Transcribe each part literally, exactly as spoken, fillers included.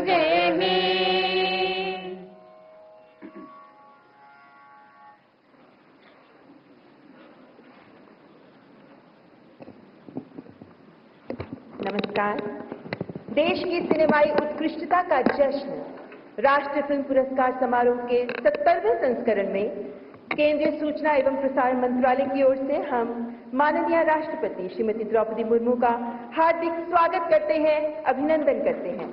जय हे। नमस्कार। देश की सिनेमाई उत्कृष्टता का जश्न राष्ट्रीय फिल्म पुरस्कार समारोह के सत्तरवें संस्करण में केंद्रीय सूचना एवं प्रसारण मंत्रालय की ओर से हम माननीय राष्ट्रपति श्रीमती द्रौपदी मुर्मू का हार्दिक स्वागत करते हैं, अभिनंदन करते हैं।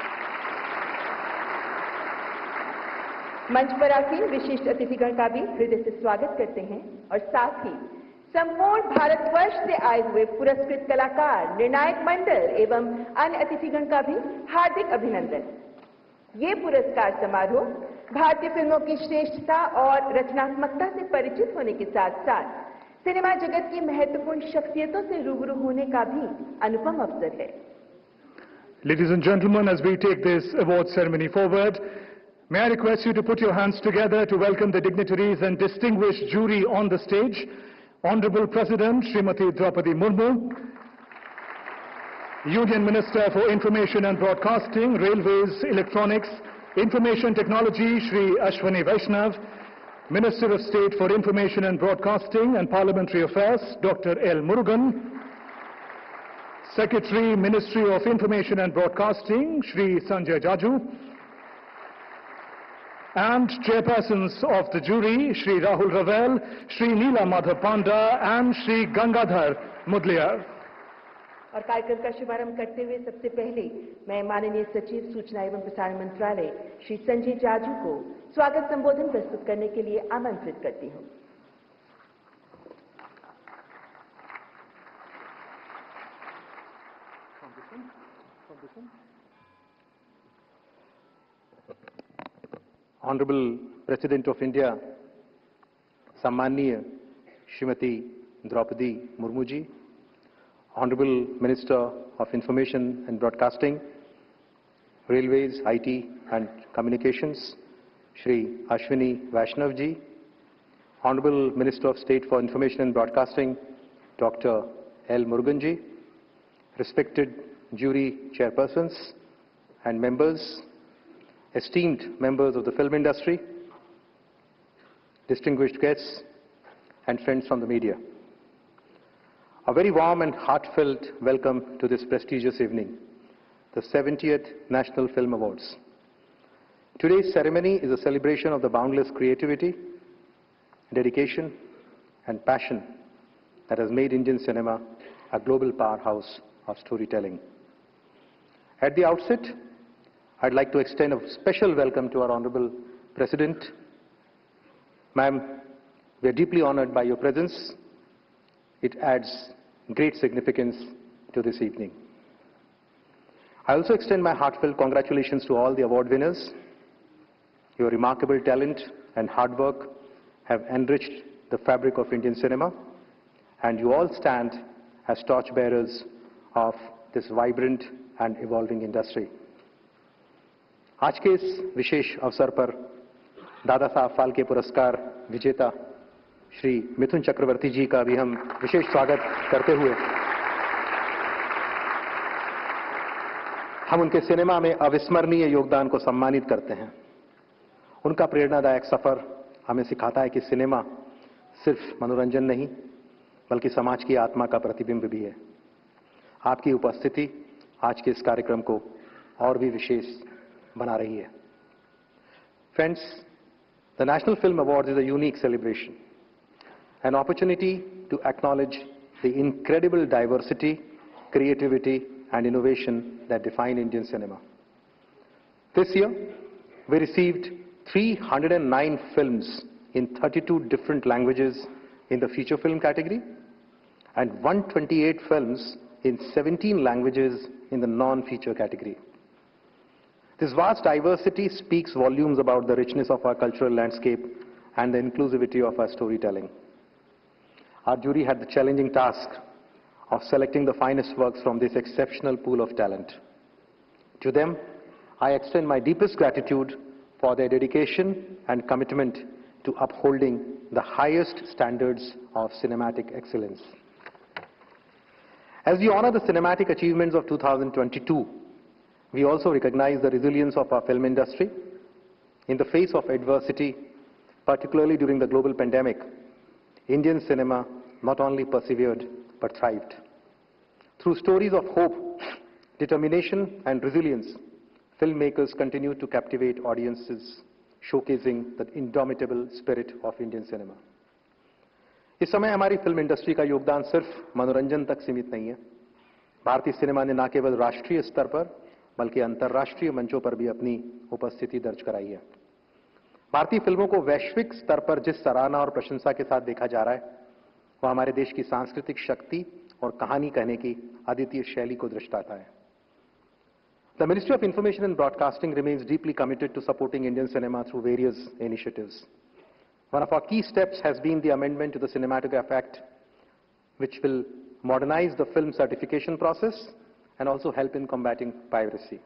मंच पर आसीन विशिष्ट अतिथिगण का भी हृदय से स्वागत करते हैं और साथ ही संपूर्ण भारतवर्ष से आए हुए पुरस्कृत कलाकार, निर्णायक मंडल एवं अन्य अतिथिगण का भी हार्दिक अभिनंदन। ये पुरस्कार समारोह भारतीय फिल्मों की श्रेष्ठता और रचनात्मकता से परिचित होने के साथ साथ सिनेमा जगत की महत्वपूर्ण शख्सियतों से रूबरू होने का भी अनुपम अवसर है। Ladies and gentlemen, as we take this award ceremony forward, may I request you to put your hands together to welcome the dignitaries and distinguished jury on the stage. Honorable President Srimati Draupadi Murmu, Union Minister for Information and Broadcasting, Railways, Electronics, Information Technology, Shri Ashwini Vaishnav, Minister of State for Information and Broadcasting and Parliamentary Affairs, Doctor L. Murugan, Secretary, Ministry of Information and Broadcasting, Shri Sanjay Jaju, and chairpersons of the jury, Shri Rahul Ravel, Shri Neela Madhav Panda, and Shri Gangadhar Mudliar. और कार्यक्रम का शुभारंभ करते हुए सबसे पहले मैं माननीय सचिव सूचना एवं प्रसारण मंत्रालय श्री संजय जाजू को स्वागत संबोधन प्रस्तुत करने के लिए आमंत्रित करती हूं। Honorable President of India, Sammaniya Srimati Draupadi Murmu ji, Honorable Minister of Information and Broadcasting, Railways, I T and Communications, Shri Ashwini Vaishnav ji, Honorable Minister of State for Information and Broadcasting, Doctor L. Murugan ji, respected jury chairpersons and members, esteemed members of the film industry, distinguished guests, and friends from the media. A very warm and heartfelt welcome to this prestigious evening, the seventieth National Film Awards. Today's ceremony is a celebration of the boundless creativity, dedication, and passion that has made Indian cinema a global powerhouse of storytelling. At the outset, I'd like to extend a special welcome to our Honorable President. Ma'am, we are deeply honored by your presence. It adds great significance to this evening. I also extend my heartfelt congratulations to all the award winners. Your remarkable talent and hard work have enriched the fabric of Indian cinema, and you all stand as torchbearers of this vibrant and evolving industry. आज के इस विशेष अवसर पर दादा साहब फाल्के पुरस्कार विजेता श्री मिथुन चक्रवर्ती जी का भी हम विशेष स्वागत करते हुए हम उनके सिनेमा में अविस्मरणीय योगदान को सम्मानित करते हैं। उनका प्रेरणादायक सफर हमें सिखाता है कि सिनेमा सिर्फ मनोरंजन नहीं बल्कि समाज की आत्मा का प्रतिबिंब भी है। आपकी उपस्थिति आज के इस कार्यक्रम को और भी विशेष बना रही है। Friends, the National Film Awards is a unique celebration, an opportunity to acknowledge the incredible diversity, creativity, and innovation that define Indian cinema. This year, we received three hundred nine films in thirty-two different languages in the feature film category and one hundred twenty-eight films in seventeen languages in the non-feature category. This vast diversity speaks volumes about the richness of our cultural landscape and the inclusivity of our storytelling. Our jury had the challenging task of selecting the finest works from this exceptional pool of talent. To them, I extend my deepest gratitude for their dedication and commitment to upholding the highest standards of cinematic excellence. As we honor the cinematic achievements of two thousand twenty-two, We also recognize the resilience of our film industry. In the face of adversity, particularly during the global pandemic, Indian cinema not only persevered but thrived. Through stories of hope, determination, and resilience, filmmakers continue to captivate audiences, showcasing the indomitable spirit of Indian cinema. इस समय हमारी film industry का योगदान सिर्फ मनोरंजन तक सीमित नहीं है। भारतीय सिनेमा ने न केवल राष्ट्रीय स्तर पर बल्कि अंतर्राष्ट्रीय मंचों पर भी अपनी उपस्थिति दर्ज कराई है। भारतीय फिल्मों को वैश्विक स्तर पर जिस सराहना और प्रशंसा के साथ देखा जा रहा है, वह हमारे देश की सांस्कृतिक शक्ति और कहानी कहने की अद्वितीय शैली को दर्शाता है। The Ministry of Information and Broadcasting remains deeply committed to supporting Indian cinema through various initiatives. One of our key steps has been the amendment to the Cinematograph Act, which will modernize the film certification process and also help in combating piracy.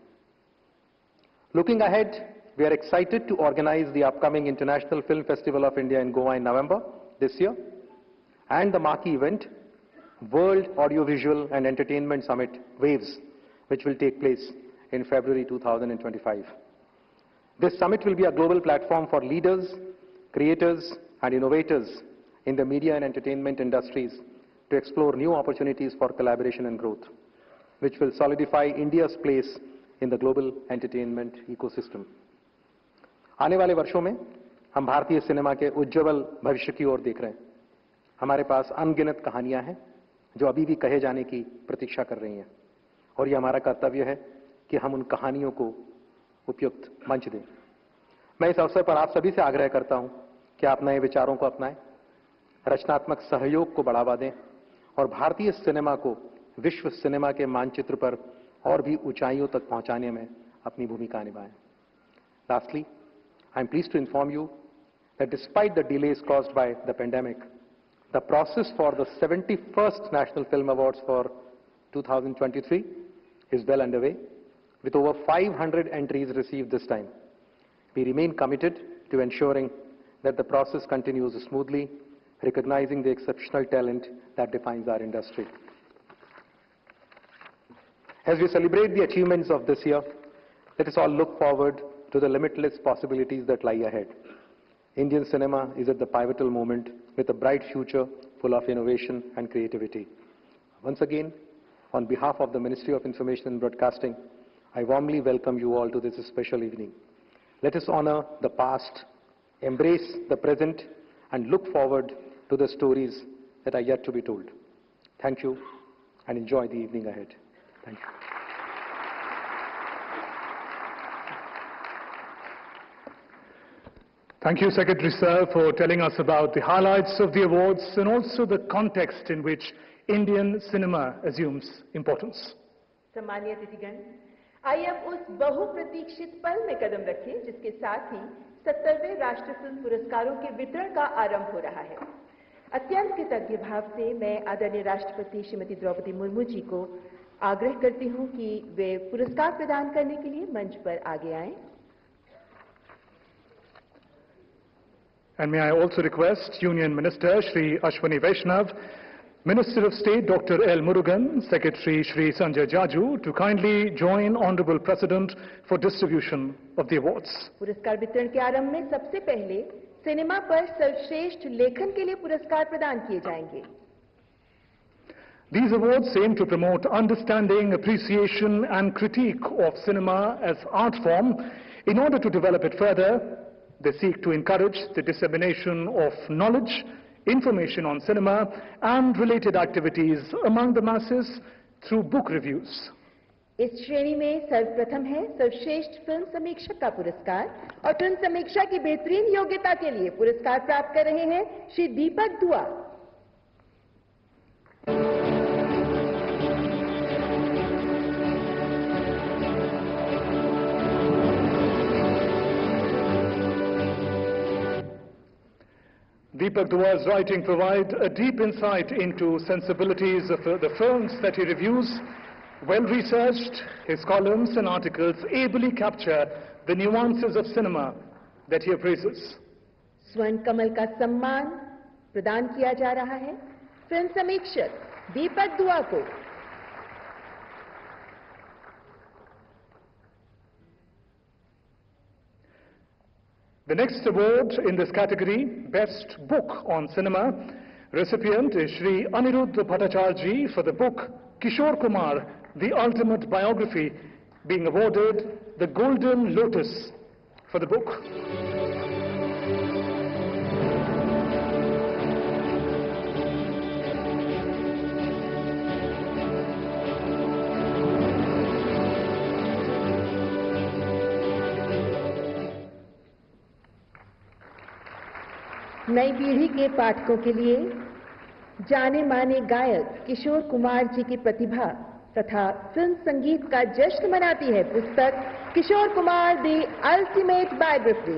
Looking ahead, we are excited to organize the upcoming International Film Festival of India in Goa in November this year, and the marquee event, World Audiovisual and Entertainment Summit, WAVES, which will take place in February two thousand twenty-five. This summit will be a global platform for leaders, creators, and innovators in the media and entertainment industries to explore new opportunities for collaboration and growth, which will solidify India's place in the global entertainment ecosystem. आने वाले वर्षों में हम भारतीय cinema के उज्जवल भविष्य की ओर देख रहे हैं। हमारे पास अनगिनत कहानियां हैं जो अभी भी कहे जाने की प्रतीक्षा कर रही हैं, और ये हमारा कर्तव्य है कि हम उन कहानियों को उपयुक्त मंच दें। मैं इस अवसर पर आप सभी से आग्रह करता हूं कि आप नए विचारों को अपनाएं, रचनात्मक सहयोग को बढ़ावा दें और भारतीय सिनेमा को विश्व सिनेमा के मानचित्र पर और भी ऊंचाइयों तक पहुंचाने में अपनी भूमिका निभाएं। Lastly, I am pleased to inform you that despite the delays caused by the pandemic, the process for the seventy-first National Film Awards for two thousand twenty-three is well underway, with over five hundred entries received this time. We remain committed to ensuring that the process continues smoothly, recognizing the exceptional talent that defines our industry. As we celebrate the achievements of this year, let us all look forward to the limitless possibilities that lie ahead. Indian cinema is at the pivotal moment with a bright future full of innovation and creativity. Once again, on behalf of the Ministry of Information and Broadcasting, I warmly welcome you all to this special evening. Let us honor the past, embrace the present, and look forward to the stories that are yet to be told. Thank you, and enjoy the evening ahead. Thank you. Thank you, Secretary Sir, for telling us about the highlights of the awards and also the context in which Indian cinema assumes importance. सम्मानीय अतिथिगण, आइए अब उस बहुप्रतीक्षित पल में कदम रखें जिसके साथ ही सत्तरवें राष्ट्रीय फिल्म पुरस्कारों के वितरण का आरंभ हो रहा है। अत्यंत कृतज्ञ भाव से मैं आदरणीय राष्ट्रपति श्रीमती द्रौपदी मुर्मू जी को आग्रह करती हूं कि वे पुरस्कार प्रदान करने के लिए मंच पर आगे आएं। And may I also request Union Minister Shri Ashwini Vaishnav, Minister of State Doctor L. Murugan, Secretary Shri Sanjay Jaju to kindly join Honorable President for distribution of the awards. पुरस्कार वितरण के आरंभ में सबसे पहले सिनेमा पर सर्वश्रेष्ठ लेखन के लिए पुरस्कार प्रदान किए जाएंगे। These awards aim to promote understanding, appreciation and critique of cinema as art form. In order to develop it further, they seek to encourage the dissemination of knowledge, information on cinema and related activities among the masses through book reviews. इस श्रेणी में सर्वप्रथम है सर्वश्रेष्ठ film समीक्षक का पुरस्कार, और फिल्म समीक्षा की बेहतरीन योग्यता के लिए पुरस्कार प्राप्त कर रहे हैं श्री दीपक दुआ। Deepak Dua's writing provides a deep insight into sensibilities of uh, the films that he reviews. Well researched, his columns and articles ably capture the nuances of cinema that he appraises. स्वर्ण कमल का सम्मान प्रदान किया जा रहा है film समीक्षक दीपक दुआ को। The next award in this category, Best Book on Cinema, recipient is Shri Aniruddha Bhattacharya for the book Kishore Kumar, The Ultimate Biography, being awarded the Golden Lotus for the book. नई पीढ़ी के पाठकों के लिए जाने माने गायक किशोर कुमार जी की प्रतिभा तथा फिल्म संगीत का जश्न मनाती है पुस्तक Kishore Kumar the ultimate biography.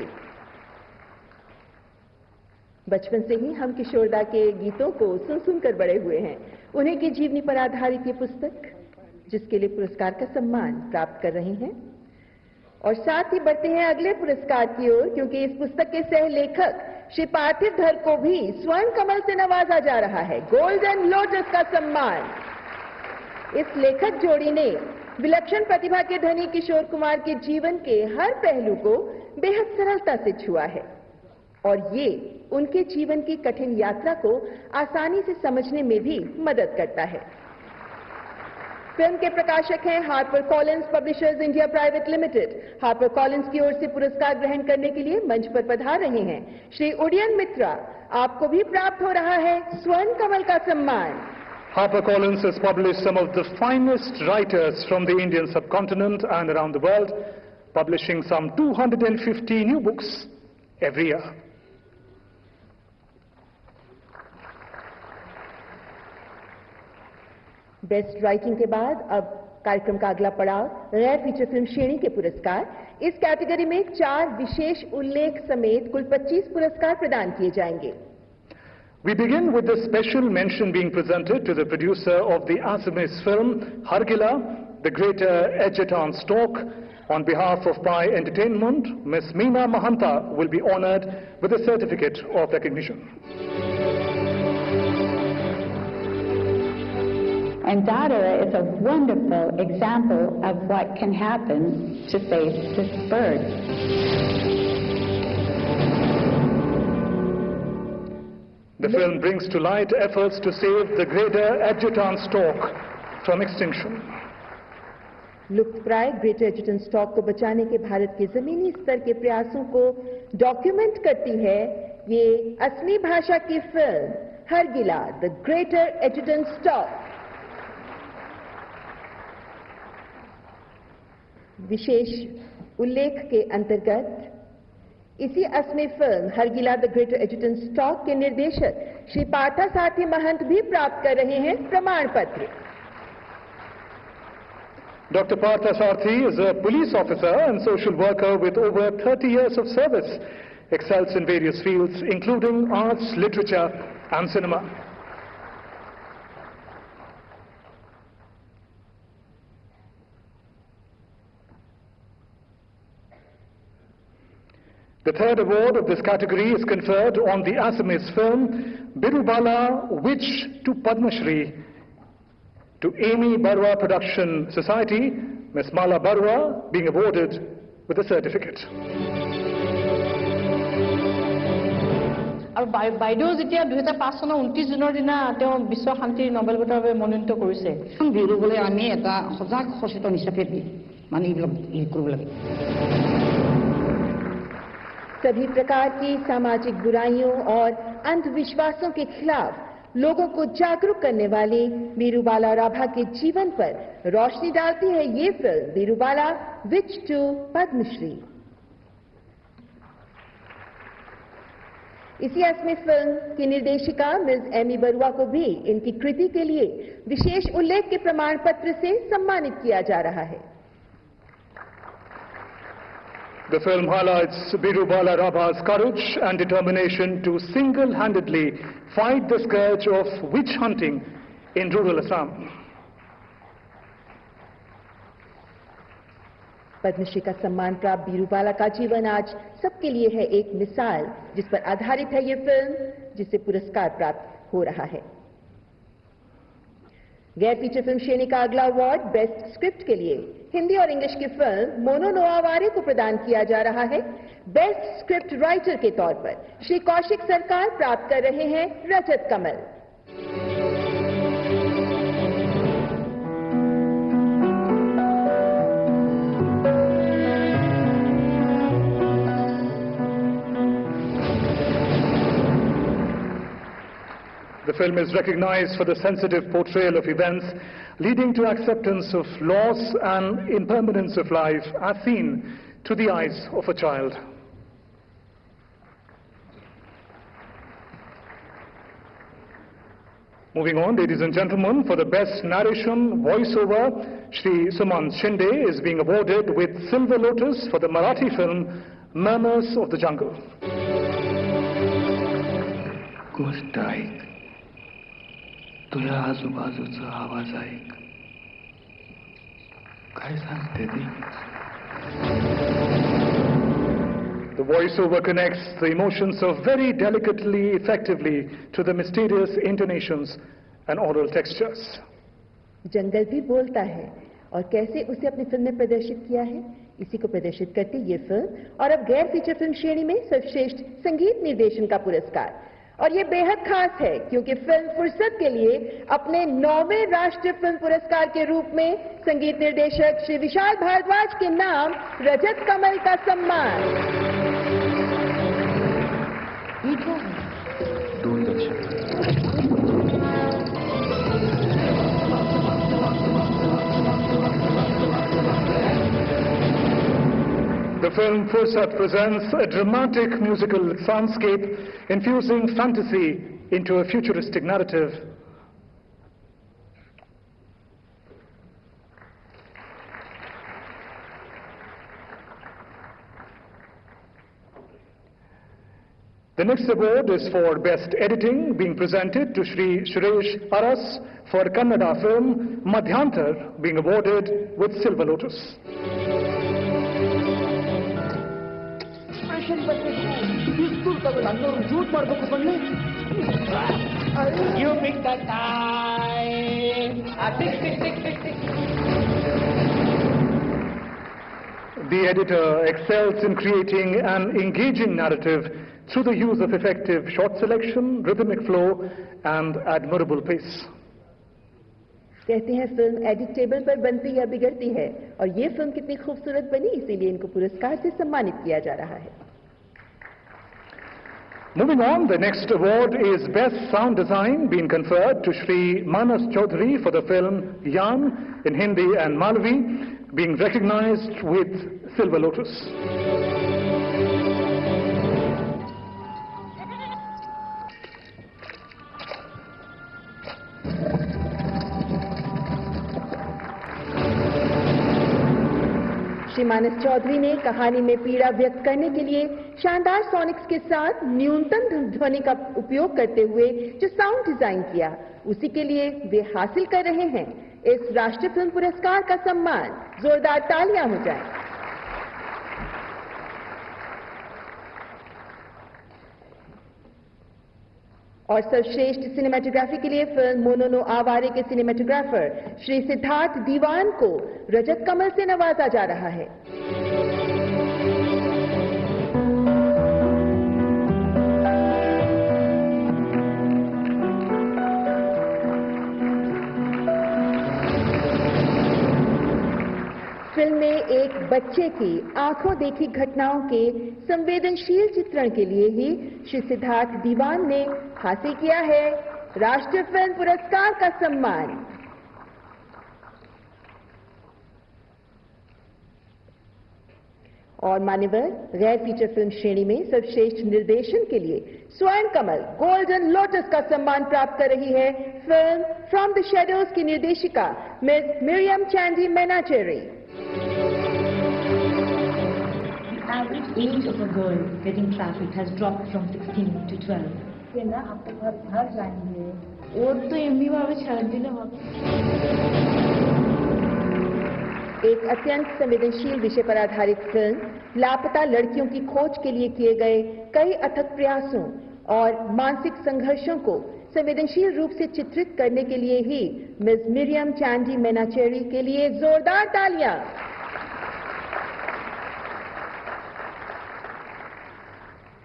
बचपन से ही हम किशोरदा के गीतों को सुन सुनकर बड़े हुए हैं। उन्हीं की जीवनी पर आधारित ये पुस्तक, जिसके लिए पुरस्कार का सम्मान प्राप्त कर रहे हैं। और साथ ही बढ़ते हैं अगले पुरस्कार की ओर, क्योंकि इस पुस्तक के सह लेखक श्री पार्थिव धर को भी स्वर्ण कमल से नवाजा जा रहा है, गोल्डन लोटस का सम्मान। इस लेखक जोड़ी ने विलक्षण प्रतिभा के धनी किशोर कुमार के जीवन के हर पहलू को बेहद सरलता से छुआ है और ये उनके जीवन की कठिन यात्रा को आसानी से समझने में भी मदद करता है। फिल्म के प्रकाशक हैं Harper Collins publishers India private limited. Harper Collins की ओर से पुरस्कार ग्रहण करने के लिए मंच पर पधार रहे हैं श्री उडियन मित्रा। आपको भी प्राप्त हो रहा है स्वर्ण कमल का सम्मान। HarperCollins has published some of the finest writers from the Indian subcontinent and around the world, publishing some two hundred fifty new books every year. Best writing के बाद अब कार्यक्रम का अगला पड़ाव गैर फीचर फिल्म श्रेणी के पुरस्कार। इस कैटेगरी में चार विशेष उल्लेख समेत कुल पच्चीस पुरस्कार प्रदान किए जाएंगे। We begin with the special mention being presented to the producer of the Assamese film Hargila, the greater Edgerton Stock. On behalf of Pi Entertainment, Miss Meena Mahanta will be honored with a certificate of recognition. And Dada is a wonderful example of what can happen to save this bird. The film brings to light efforts to save the greater Edgerton stork from extinction. लुप्तप्राय greater adjutant stork को बचाने के भारत के जमीनी स्तर के प्रयासों को डॉक्यूमेंट करती है ये असमी भाषा की फिल्म Hargila, the greater adjutant stork. विशेष उल्लेख के अंतर्गत इसी असमी फिल्म Hargila the greater adjutant stork के निर्देशक श्री पार्था सारथी महंत भी प्राप्त कर रहे हैं प्रमाण पत्र। Doctor Partha Sarathy is a police officer and social worker with over thirty years of service, excels in various fields including arts, literature and cinema. The third award of this category is conferred on the Assamese film Birubala, Witch to Padma Shri, to Amy Barua Production Society, Miss Mala Barua being awarded with a certificate. আৰু বাইদেউ যেতিয়া দুই হাজাৰ পাঁচ চনৰ ঊনত্ৰিশ জুনৰ দিনা তেওঁ বিশ্ব শান্তিৰ নোবেল বঁটাৰ বাবে মনোনীত কৰিছে। বিৰুবলৈ আমি এটা সজাগ সচেতন হিচাপে মানে এইবিলাক কৰিব লাগে। सभी प्रकार की सामाजिक बुराइयों और अंधविश्वासों के खिलाफ लोगों को जागरूक करने वाली बीरूबाला राभा के जीवन पर रोशनी डालती है ये फिल्म बीरूबाला विच टू पद्मश्री। इसी असमी फिल्म की निर्देशिका मिस एमी बरुआ को भी इनकी कृति के लिए विशेष उल्लेख के प्रमाण पत्र से सम्मानित किया जा रहा है। The film highlights Birubala Rabha's courage and determination to single-handedly fight the scourge of witch hunting in rural Assam. Padmashri का सम्मान प्राप्त बीरूबाला का जीवन आज सबके लिए है एक मिसाल, जिस पर आधारित है ये फिल्म, जिसे पुरस्कार प्राप्त हो रहा है। गैर फीचर फिल्म श्रेणी का अगला अवार्ड बेस्ट स्क्रिप्ट के लिए हिंदी और इंग्लिश की फिल्म मोनो नोआवारे को प्रदान किया जा रहा है बेस्ट स्क्रिप्ट राइटर के तौर पर। श्री कौशिक सरकार प्राप्त कर रहे हैं Rajat Kamal. The film is recognized for the sensitive portrayal of events leading to acceptance of loss and impermanence of life as seen to the eyes of a child. Moving on, ladies and gentlemen, for the best narration voiceover, Shri Sumant Shinde is being awarded with Silver Lotus for the Marathi film Murmurs of the Jungle. गोष्ट ऐक, तुझ्या आजूबाजूचा आवाज ऐक, काय सांगते ती? The voiceover connects the emotions of very delicately, effectively to the mysterious intonations and oral textures. जंगल भी बोलता है और कैसे उसे अपनी फिल्म में प्रदर्शित किया है, इसी को प्रदर्शित करती ये फिल्म और अब गैर फीचर फिल्म श्रेणी में सर्वश्रेष्ठ संगीत निर्देशन का पुरस्कार। और ये बेहद खास है क्योंकि फिल्म फुर्सत के लिए अपने नौवें राष्ट्रीय फिल्म पुरस्कार के रूप में संगीत निर्देशक श्री विशाल भारद्वाज के नाम रजत कमल का सम्मान। The film Fursat presents a dramatic musical soundscape infusing fantasy into a futuristic narrative. The next award is for Best Editing, being presented to Shri Suresh Aras for Kannada film Madhyantar, being awarded with Silver Lotus. You pick the time. The editor excels in creating an engaging narrative through the use of effective shot selection, rhythmic flow, and admirable pace. कहते हैं film edit table पर बनती या बिगड़ती है और ये film कितनी खूबसूरत बनी, इसीलिए इनको पुरस्कार से सम्मानित किया जा रहा है। Moving on, the next award is Best Sound Design, being conferred to Shri Manas Chaudhary for the film Yan in Hindi and Malavi, being recognized with Silver Lotus. Shri मानस चौधरी ने कहानी में पीड़ा व्यक्त करने के लिए शानदार सोनिक्स के साथ न्यूनतम ध्वनि का उपयोग करते हुए जो साउंड डिजाइन किया, उसी के लिए वे हासिल कर रहे हैं इस राष्ट्रीय फिल्म पुरस्कार का सम्मान। जोरदार तालियां हो जाएं। और सर्वश्रेष्ठ सिनेमेटोग्राफी के लिए फिल्म मोनो नोआवारे के सिनेमेटोग्राफर श्री सिद्धार्थ दीवान को रजत कमल से नवाजा जा रहा है। फिल्म में एक बच्चे की आंखों देखी घटनाओं के संवेदनशील चित्रण के लिए ही श्री सिद्धार्थ दीवान ने हासिल किया है राष्ट्रीय फिल्म पुरस्कार का सम्मान। और मान्यवर गैर फीचर फिल्म श्रेणी में सर्वश्रेष्ठ निर्देशन के लिए स्वर्ण कमल गोल्डन लोटस का सम्मान प्राप्त कर रही है फिल्म फ्रॉम द शैडोज की निर्देशिका मिस मिरियम चांदी मेनाचेरी। The average age of a girl getting trafficked has dropped from sixteen to twelve. ये ना आपके घर घर जाएंगे और तो एमबी वाले छाड़ दी ना। एक अत्यंत संवेदनशील विषय पर आधारित फिल्म लापता लड़कियों की खोज के लिए किए गए कई अथक प्रयासों और मानसिक संघर्षों को संवेदनशील रूप से चित्रित करने के लिए ही मिस मिरियम चांदी मेनाचेरी के लिए जोरदार तालियां।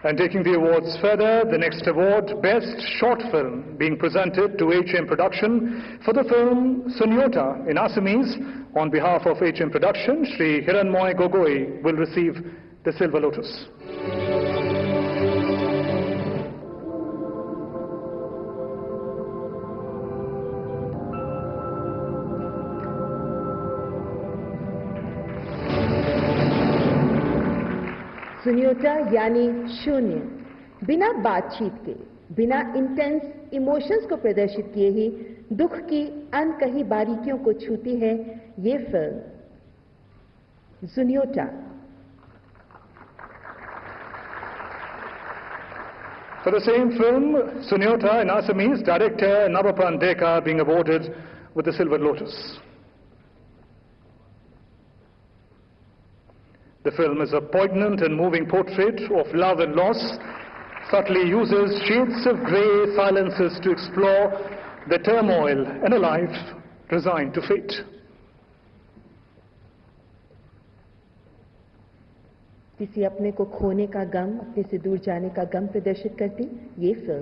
And taking the awards further, the next award, Best Short Film, being presented to H M Production for the film Sunyota in Assamese. On behalf of H M Production, Shri Hiranmoy Gogoi will receive the Silver Lotus. सुन्योटा यानी शून्य, बिना बातचीत के, बिना intense emotions को प्रदर्शित किए ही दुख की अनकही बारीकियों को छूती है ये फिल्म Sunyota. For the same film, Sunyota in Assamese, director Navapan Deka being awarded with the Silver Lotus. The film is a poignant and moving portrait of love and loss, subtly uses shades of grey silences to explore the turmoil in a life resigned to fate. किसी अपने को खोने का गम, अपने से दूर जाने का गम प्रदर्शित करती ये फिल्म।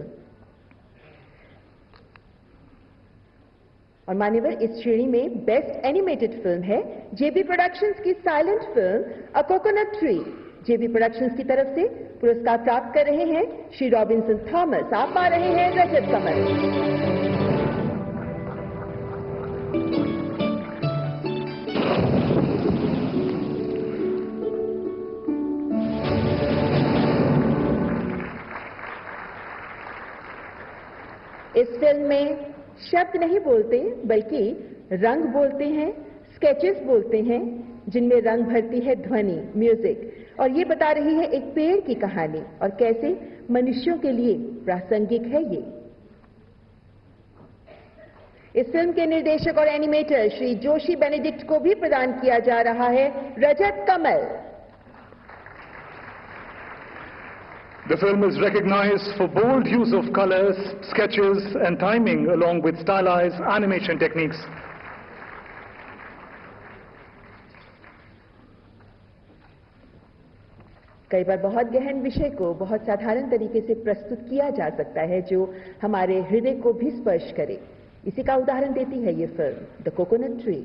और मान्यवर, इस श्रेणी में बेस्ट एनिमेटेड फिल्म है जेबी प्रोडक्शंस की साइलेंट फिल्म a coconut tree. JB productions की तरफ से पुरस्कार प्राप्त कर रहे हैं श्री रॉबिन्सन थॉमस। आप पा रहे हैं रजत कमल। इस फिल्म में शब्द नहीं बोलते बल्कि रंग बोलते हैं, स्केचेस बोलते हैं जिनमें रंग भरती है ध्वनि, म्यूजिक। और ये बता रही है एक पेड़ की कहानी और कैसे मनुष्यों के लिए प्रासंगिक है ये। इस फिल्म के निर्देशक और एनिमेटर श्री जोशी बेनेडिक्ट को भी प्रदान किया जा रहा है रजत Kamal. The film is recognized for bold use of colors, sketches and timing along with stylized animation techniques. कई बार बहुत गहन विषय को बहुत साधारण तरीके से प्रस्तुत किया जा सकता है जो हमारे हृदय को भी स्पर्श करे। इसी का उदाहरण देती है ये फिल्म the coconut tree.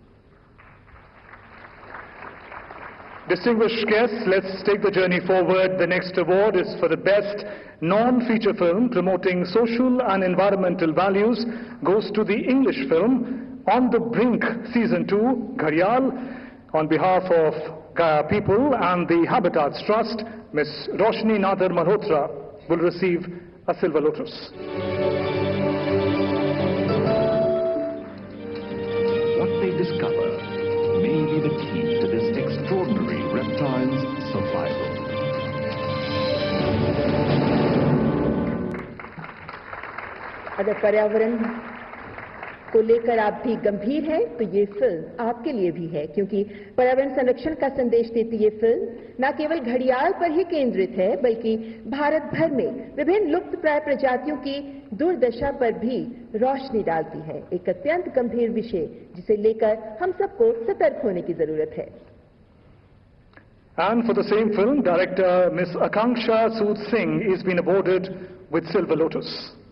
Distinguished guests, let's take the journey forward. The next award is for the best non-feature film promoting social and environmental values. Goes to the English film On the Brink Season two, Ghariyal. On behalf of Gaya People and the Habitats Trust, Miss Roshni Nadar Malhotra will receive a Silver Lotus. What they discover may be the key to this extraordinary reptile's survival. अगर पर्यावरण को लेकर आप भी गंभीर हैं तो ये फिल्म आपके लिए भी है, क्योंकि पर्यावरण संरक्षण का संदेश देती ये फिल्म न केवल घड़ियाल पर ही केंद्रित है बल्कि भारत भर में विभिन्न लुप्तप्राय प्रजातियों की दुर्दशा पर भी रोशनी डालती है। एक अत्यंत गंभीर विषय जिसे लेकर हम सबको सतर्क होने की जरूरत है। And for the same film, director Miss Akanksha Sood Singh is been awarded with Silver Lotus.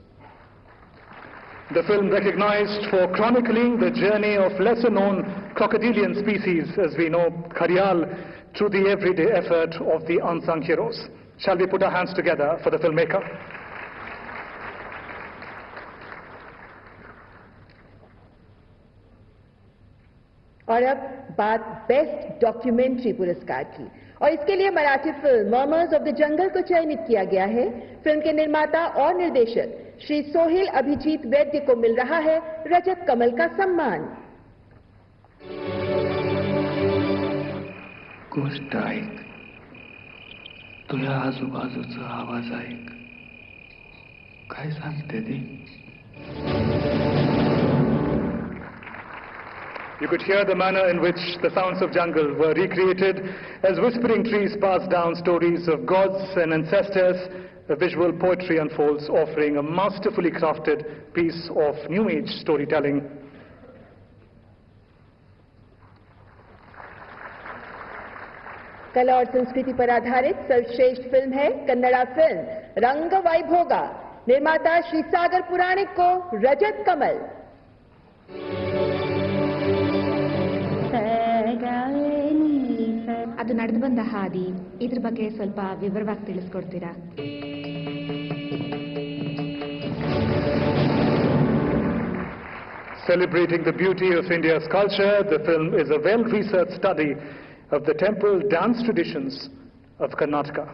The film recognized for chronicling the journey of lesser-known crocodilian species, as we know, Ghariyal, through the everyday effort of the unsung heroes. Shall we put our hands together for the filmmaker? और अब बात best documentary पुरस्कार की, और इसके लिए मराठी फिल्म murmurs of the jungle को चयनित किया गया है। फिल्म के निर्माता और निर्देशक श्री सोहेल अभिजीत वैद्य को मिल रहा है रजत कमल का सम्मान। गोष्ट ऐक, तुझ्या आजूबाजूचा आवाज ऐक, काय सांगते ती? You could hear the manner in which the sounds of jungle were recreated as whispering trees pass down stories of gods and ancestors. A visual poetry unfolds, offering a masterfully crafted piece of new age storytelling. कला और संस्कृति पर आधारित सर्वश्रेष्ठ film है Kannada film रंग वैभोगा। निर्माता श्री सागर पुराणिक को रजत कमल। ಅದು ನಡೆದು ಬಂದ ಹಾದಿ ಇದ್ರ ಬಗ್ಗೆ ಸ್ವಲ್ಪ ವಿವರವಾಗಿ ತಿಳಿಸ್ಕೊಡ್ತೀರಾ? Celebrating the beauty of India's culture, the film is a well-researched study of the temple dance traditions of Karnataka.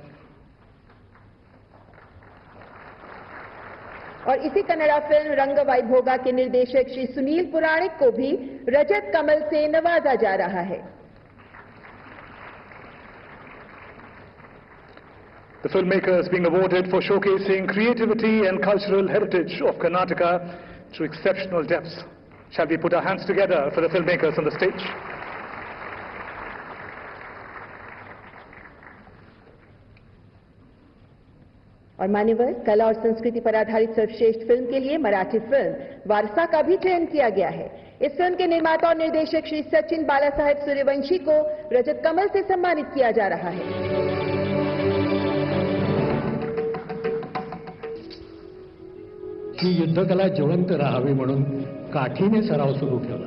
और इसी कन्नड़ा फिल्म रंग वैभोगा के निर्देशक श्री सुनील पुराणिक को भी रजत कमल से नवाजा जा रहा है। The filmmaker is being awarded for showcasing creativity and cultural heritage of Karnataka to exceptional depths. Shall we put our hands together for the filmmakers on the stage? और मान्यवर, कला और संस्कृति पर आधारित सर्वश्रेष्ठ फिल्म के लिए मराठी फिल्म वारसा का भी चयन किया गया है। इस फिल्म के निर्माता और निर्देशक श्री सचिन बाला साहेब सूर्यवंशी को रजत कमल से सम्मानित किया जा रहा है। की युद्धकला जिवंत राहावी म्हणून काठीने सराव सुरू केला।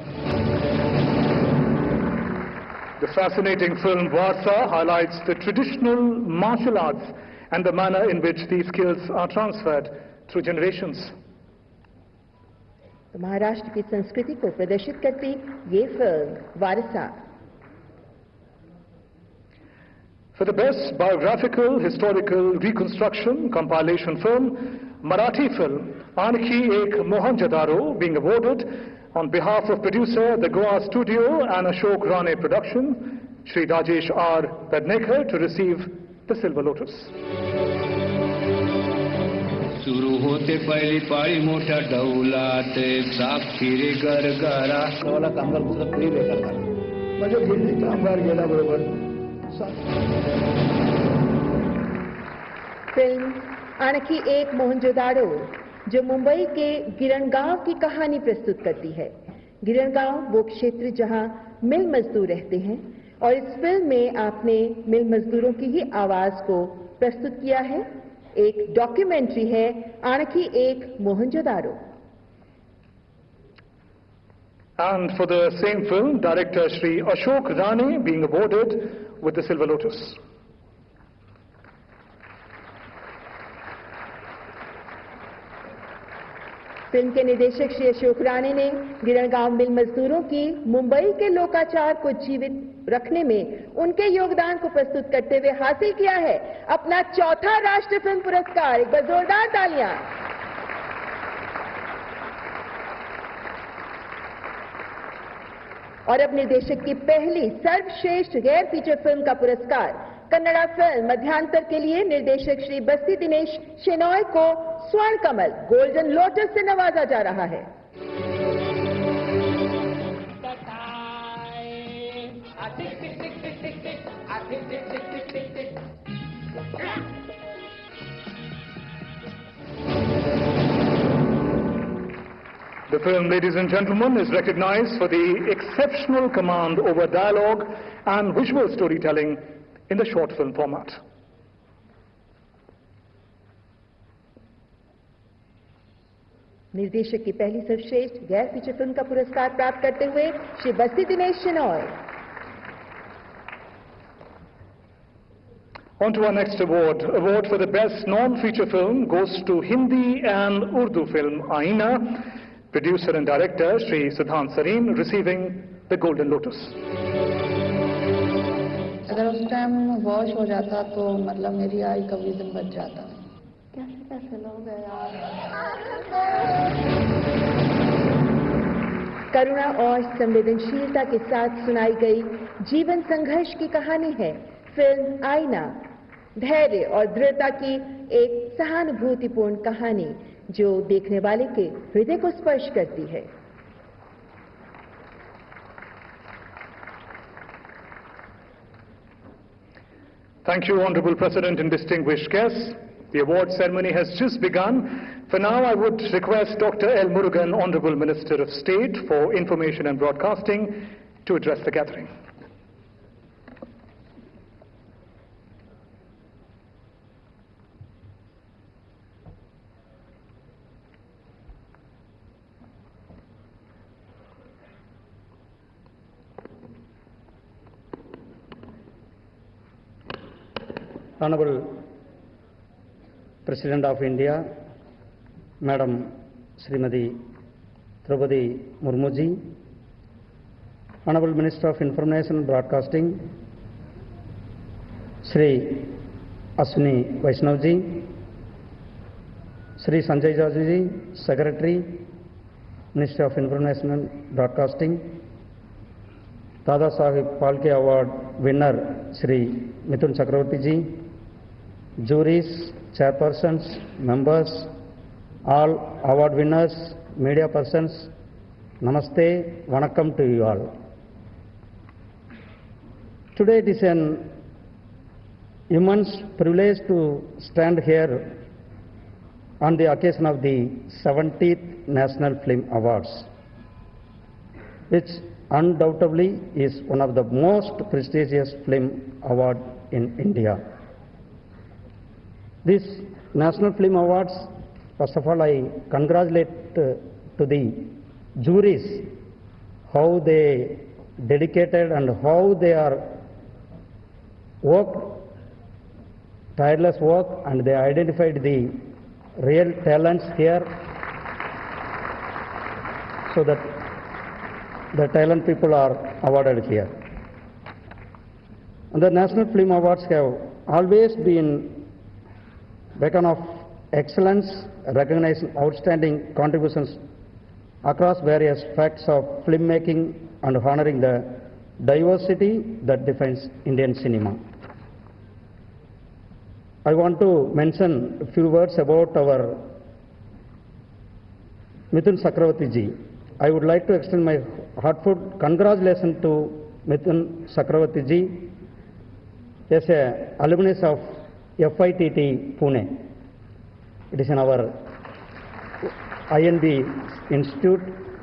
The fascinating film Varsa highlights the traditional martial arts and the manner in which these skills are transferred through generations. तो महाराष्ट्र की संस्कृति को प्रदर्शित करती ये फिल्म Vaarsa. For the best biographical historical reconstruction compilation film, Marathi film Anki Ek Mohenjo-daro being awarded on behalf of producer the Goa Studio and Ashok Rane Production, Shri Rajesh R. Pednekar to receive the Silver Lotus. सुरू होते पहिली पाळी मोठ्या डौलात साक्षीरे गरगरा गावाला कामगार पुस्तक free भेटला म्हणजे दिल्ली कामगार गेला बरोबर। फिल्म आणखी एक मोहनजोदाड़ो जो मुंबई के गिरणगांव की कहानी प्रस्तुत करती है। गिरणगांव वो क्षेत्र जहां मिल मजदूर रहते हैं और इस फिल्म में आपने मिल मजदूरों की ही आवाज को प्रस्तुत किया है। एक डॉक्यूमेंट्री है Aanakhi Ek Mohenjodaro. And for the same film, director Shri Ashok Rane being awarded with the Silver Lotus. फिल्म के निर्देशक श्री अशोक राणे ने गिरणगांव मिल मजदूरों की मुंबई के लोकाचार को जीवित रखने में उनके योगदान को प्रस्तुत करते हुए हासिल किया है अपना चौथा राष्ट्रीय फिल्म पुरस्कार। एक बार जोरदार तालियां। और अब निर्देशक की पहली सर्वश्रेष्ठ गैर फीचर फिल्म का पुरस्कार कन्नड़ा फिल्म मध्यांतर के लिए निर्देशक श्री बस्ती दिनेश शेनॉय को स्वर्ण कमल गोल्डन लोटस से नवाजा जा रहा है। The film, ladies and gentlemen, is recognized for the exceptional command over dialogue and visual storytelling in the short film format. निर्देशक की पहली सर्वश्रेष्ठ गैर फीचर फिल्म का पुरस्कार प्राप्त करते हुए श्री बस्ती Dinesh Shenoy. On to our next award. Award for the best non-feature film goes to Hindi and Urdu film Aina. Producer and director Shri Siddhant Sareen receiving the Golden Lotus. अगर उस टाइम वॉश हो जाता तो मतलब मेरी आई का विजन बच जाता। कैसे कैसे लोग हैं यार। करुणा और संवेदनशीलता के साथ सुनाई गई जीवन संघर्ष की कहानी है फिल्म आईना। धैर्य और दृढ़ता की एक सहानुभूतिपूर्ण कहानी जो देखने वाले के हृदय को स्पर्श करती है। Thank you, Honorable President and distinguished guests. The award ceremony has just begun. For now, I would request Doctor L. Murugan, Honorable Minister of State for Information and Broadcasting, to address the gathering. Honorable President of India, Madam Srimati Draupadi Murmu ji, Honorable Minister of Information and Broadcasting, Shri Ashwini Vaishnav ji, Shri Sanjay Jajoo ji, Secretary, Ministry of Information and Broadcasting, Dada Saheb Phalke Award winner Shri Mithun Chakravarti ji, juries, chairpersons, members, all award winners, media persons, namaste, vanakkam to you all. Today it is an immense privilege to stand here on the occasion of the seventieth National Film Awards, which undoubtedly is one of the most prestigious film awards in India. This National Film Awards, first of all, I congratulate uh, to the juries how they dedicated and how they are worked, tireless work, and they identified the real talents here, so that the talent people are awarded here. And the National Film Awards have always been beacon of excellence, recognizing outstanding contributions across various facets of filmmaking and honoring the diversity that defines Indian cinema. I want to mention a few words about our Mithun Chakravarti ji. I would like to extend my heartfelt congratulations to Mithun Chakravarti ji as an alumnus of F I T T Pune. It is in our I N B Institute.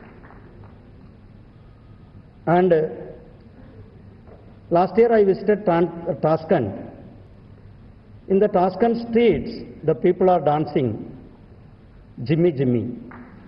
And uh, last year I visited Tashkent. In the Tashkent streets, the people are dancing Jimmy Jimmy.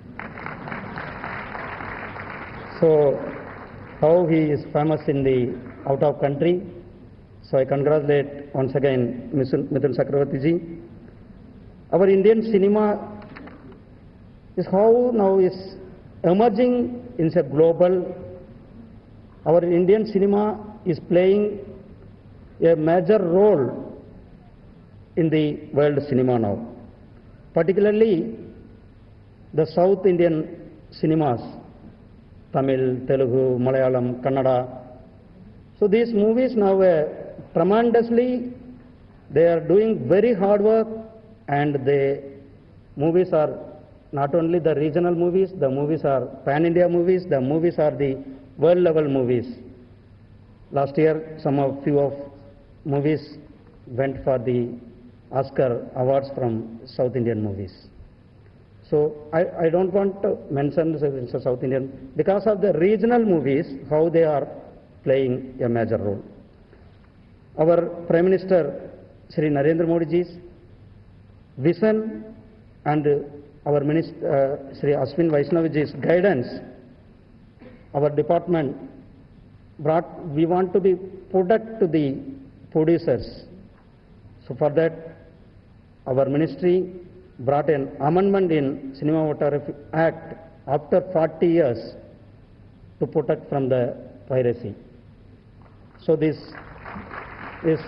So, how he is famous in the out of country. So I congratulate once again Mithun Chakravarti ji. Our Indian cinema is how now is emerging in a global. Our Indian cinema is playing a major role in the world cinema now. Particularly the South Indian cinemas, Tamil, Telugu, Malayalam, Kannada. So these movies now uh, tremendously, they are doing very hard work, and the movies are not only the regional movies, the movies are pan-India movies, the movies are the world level movies. Last year some of few of movies went for the Oscar awards from South Indian movies. So I, I don't want to mention the South Indian because of the regional movies, how they are playing a major role. Our Prime Minister Shri Narendra Modi ji's vision and our Minister uh, Shri Ashwin Vaishnav ji's guidance, our department brought, we want to be product to the producers. So for that, our ministry brought an amendment in Cinematography Act after forty years to protect from the piracy. So this is,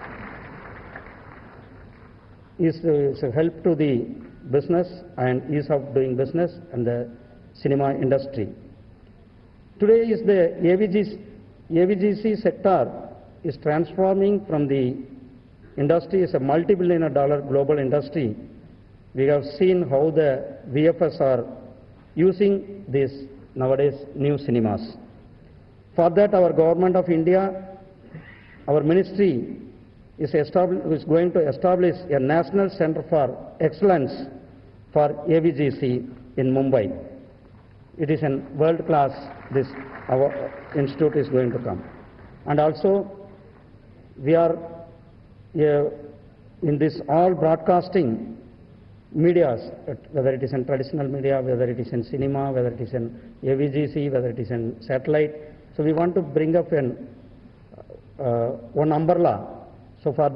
is, is a help to the business and ease of doing business and the cinema industry. Today is the A V G C, A V G C sector is transforming from the industry is a multi-billion dollar global industry. We have seen how the V F S are using these nowadays new cinemas. For that, our government of India, our ministry is, is going to establish a national center for excellence for A V G C in Mumbai. It is a world class, this our institute is going to come. And also, we are uh, in this all broadcasting medias, whether it is in traditional media, whether it is in cinema, whether it is in A V G C, whether it is in satellite. So we want to bring up an, uh, one umbrella, so for that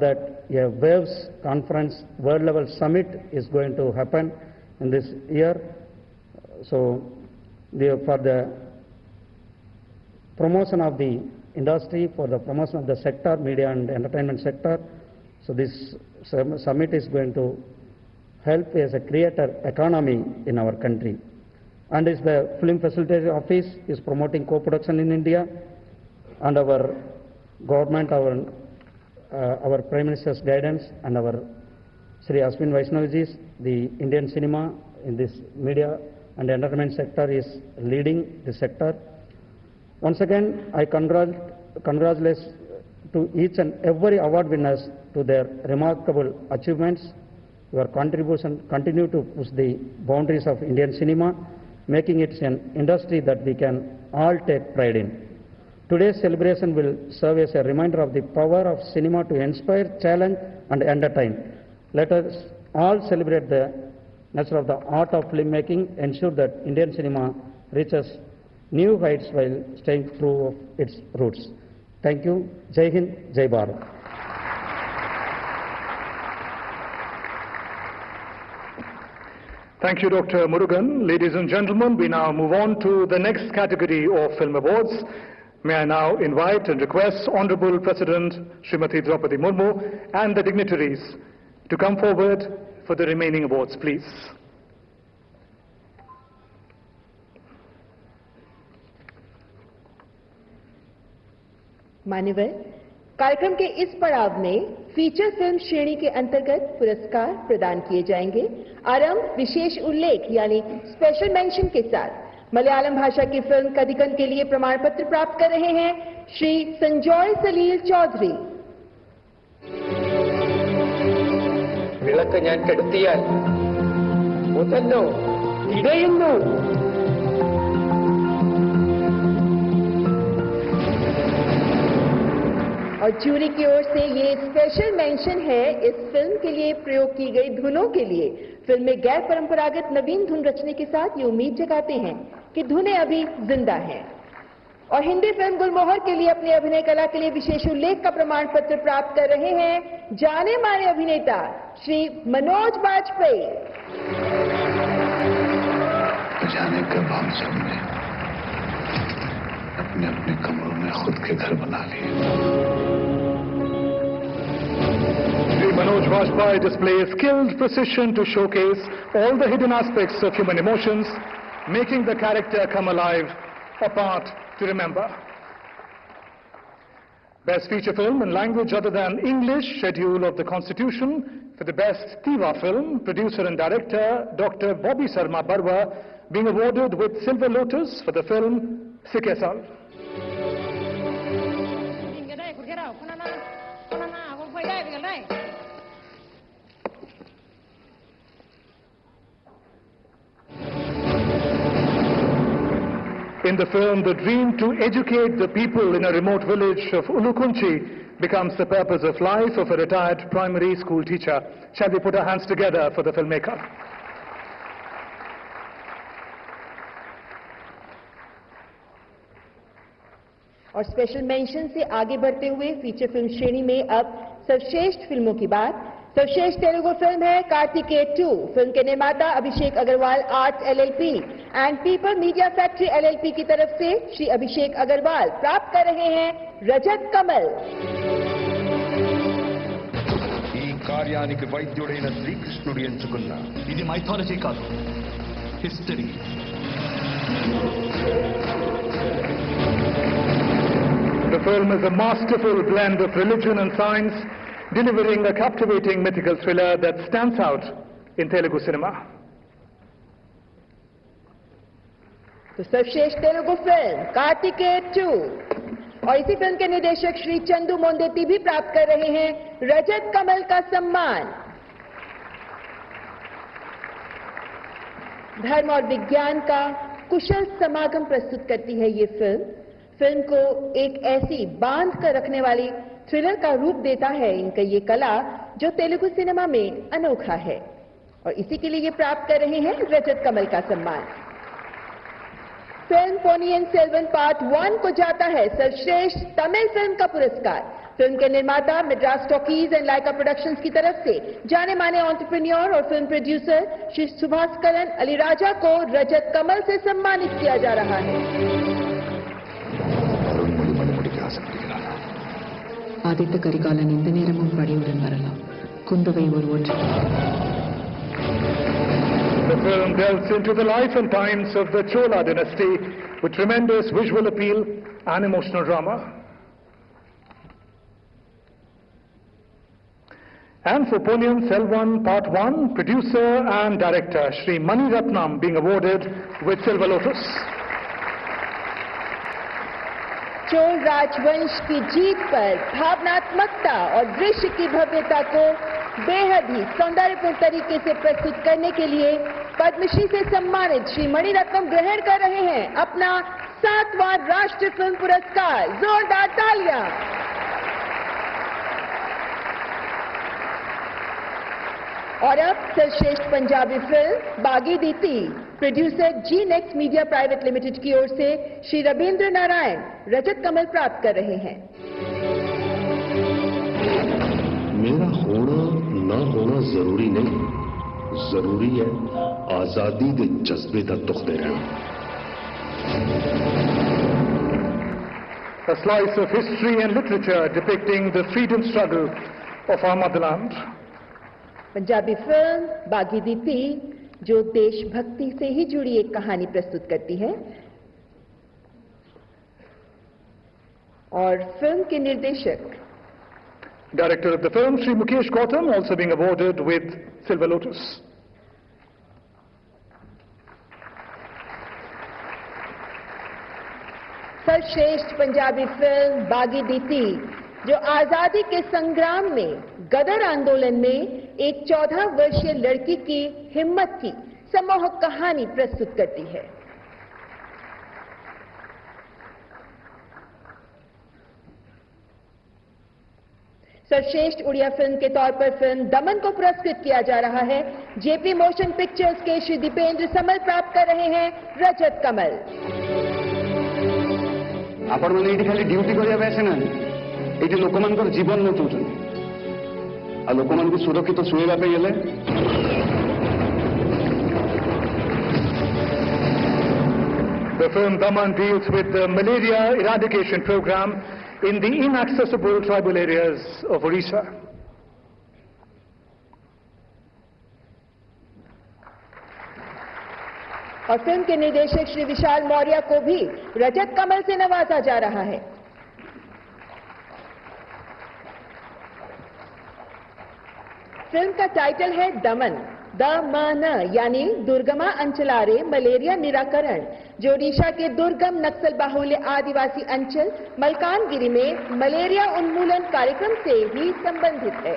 a WAVES conference, world level summit is going to happen in this year. So the, for the promotion of the industry, for the promotion of the sector, media and entertainment sector, so this summit is going to help as a creator economy in our country. And is the Film Facilitation Office is promoting co-production in India, and our government, our, uh, our Prime Minister's guidance and our Sri Ashwin Vaishnaviji's, the Indian cinema in this media and entertainment sector is leading the sector. Once again, I congrat congratulate to each and every award winners to their remarkable achievements. Your contribution continue to push the boundaries of Indian cinema, making it an industry that we can all take pride in. Today's celebration will serve as a reminder of the power of cinema to inspire, challenge and entertain. Let us all celebrate the nature of the art of filmmaking, ensure that Indian cinema reaches new heights while staying true of its roots. Thank you. Jai Hind, Jai Bharat. Thank you, Doctor Murugan. Ladies and gentlemen, we now move on to the next category of film awards. May I now invite and request Honorable President Srimati Draupadi Murmu and the dignitaries to come forward for the remaining awards, please. मान्यवर, कार्यक्रम के इस पड़ाव में feature film श्रेणी के अंतर्गत पुरस्कार प्रदान किए जाएंगे। आरंभ विशेष उल्लेख यानी स्पेशल मेंशन के साथ मलयालम भाषा की फिल्म कदिकन के लिए प्रमाण पत्र प्राप्त कर रहे हैं श्री संजॉय सलील चौधरी। വിളക്ക് ഞാൻ കെടുത്തിയാൽ മുതന്നോ ഇടയുന്നു. और जूरी की ओर से ये स्पेशल मेंशन है इस फिल्म के लिए प्रयोग की गई धुनों के लिए। फिल्म में गैर परंपरागत नवीन धुन रचने के साथ ये उम्मीद जगाते हैं कि धुनें अभी जिंदा हैं। और हिंदी फिल्म गुलमोहर के लिए अपनी अभिनय कला के लिए विशेष उल्लेख का प्रमाण पत्र प्राप्त कर रहे हैं जाने माने अभिनेता श्री मनोज बाजपेयी। जाने कब हम सबने अपने अपने कमरों में खुद के घर बना लिए। Manoj Bajpai displays skilled precision to showcase all the hidden aspects of human emotions, making the character come alive, a part to remember. Best feature film in language other than English, Schedule of the Constitution, for the best Tiva film, producer and director Doctor Bobby Sarma Barwa being awarded with Silver Lotus for the film Sikesal. In the film, the dream to educate the people in a remote village of Ulukunchi becomes the purpose of life of a retired primary school teacher. Shall we put our hands together for the filmmaker? और special mention से आगे बढ़ते हुए feature film श्रेणी में अब सर्वश्रेष्ठ फिल्मों की बात। सर्वश्रेष्ठ तेलुगु फिल्म है कार्तिकेय टू। फिल्म के निर्माता Abhishek Agarwal arts LLP and people media factory LLP की तरफ से श्री अभिषेक अग्रवाल प्राप्त कर रहे हैं रजत कमल। ఈ కార్యానికి వైద్యుడైన శ్రీకృష్ణుడు ఎంచుకున్న ఇది మైథాలజీ కాదు, history. The film is a masterful blend of religion and science, delivering a captivating mythical thriller that stands out in Telugu cinema. तो सर्वश्रेष्ठ तेलुगु फिल्म कार्तिकेय टू और इसी फिल्म के निर्देशक श्री चंदू मोंदेती भी प्राप्त कर रहे हैं रजत कमल का सम्मान। धर्म और विज्ञान का कुशल समागम प्रस्तुत करती है ये फिल्म। फिल्म को एक ऐसी बांध कर रखने वाली थ्रिलर का रूप देता है इनका ये कला जो तेलुगु सिनेमा में अनोखा है और इसी के लिए ये प्राप्त कर रहे हैं रजत कमल का सम्मान। फिल्म पोनियन सेल्वन पार्ट वन को जाता है सर्वश्रेष्ठ तमिल फिल्म का पुरस्कार। फिल्म के निर्माता Madras talkies and Lyca productions की तरफ से जाने माने एंटरप्रेन्योर और फिल्म प्रोड्यूसर श्री सुभास्करन अलीराजा को रजत कमल से सम्मानित किया जा रहा है। ஆதித்த கரிகாலன் இந்த நேரமும் படையுடன் வரலாம். குந்தவை ஒருவர். The film delves into the life and times of the Chola dynasty with tremendous visual appeal and emotional drama. And for Ponniyin Selvan Part one, producer and director Shri Mani Ratnam being awarded with Silver Lotus. Chola राजवंश की जीत पर भावनात्मकता और दृश्य की भव्यता को बेहद ही सौंदर्यपूर्ण तरीके से प्रस्तुत करने के लिए पद्मश्री से सम्मानित श्री मणि रत्नम ग्रहण कर रहे हैं अपना सातवां राष्ट्रीय फिल्म पुरस्कार। जोरदार तालियां। और अब सर्वश्रेष्ठ पंजाबी फिल्म Baaghi Dhee producer Zee next media private limited की ओर से श्री रविंद्र नारायण रजत कमल प्राप्त कर रहे हैं। मेरा होना ना होना जरूरी नहीं, जरूरी है आजादी के जज्बे का तुखते रहना। A slice of history and literature depicting the freedom struggle of our motherland. Punjabi फिल्म बागी दीती जो देशभक्ति से ही जुड़ी एक कहानी प्रस्तुत करती है और फिल्म के निर्देशक Director of the film Shri Mukesh Gautam also being awarded with Silver Lotus. सर्वश्रेष्ठ पंजाबी फिल्म बागी दीती जो आजादी के संग्राम में गदर आंदोलन में एक चौदह वर्षीय लड़की की हिम्मत की सम्मोहक कहानी प्रस्तुत करती है। सर्वश्रेष्ठ उड़िया फिल्म के तौर पर फिल्म दमन को पुरस्कृत किया जा रहा है। जेपी मोशन पिक्चर्स के श्री दीपेंद्र समल प्राप्त कर रहे हैं रजत कमल। आपण मैंने ये खाली ड्यूटी करिया आसे ना, ये लोक मान जीवन बचाऊँ आ लोक मान सुरक्षित शुणा हेले The film Daman deals with the malaria eradication program in the inaccessible tribal areas of Orissa. और फिल्म के निर्देशक श्री विशाल मौर्य को भी रजत कमल से नवाजा जा रहा है। फिल्म का टाइटल है दमन दमन यानी दुर्गमा अंचलारे मलेरिया निराकरण, जो ओडिशा के दुर्गम नक्सल बाहुल्य आदिवासी अंचल मलकानगिरी में मलेरिया उन्मूलन कार्यक्रम से ही संबंधित है।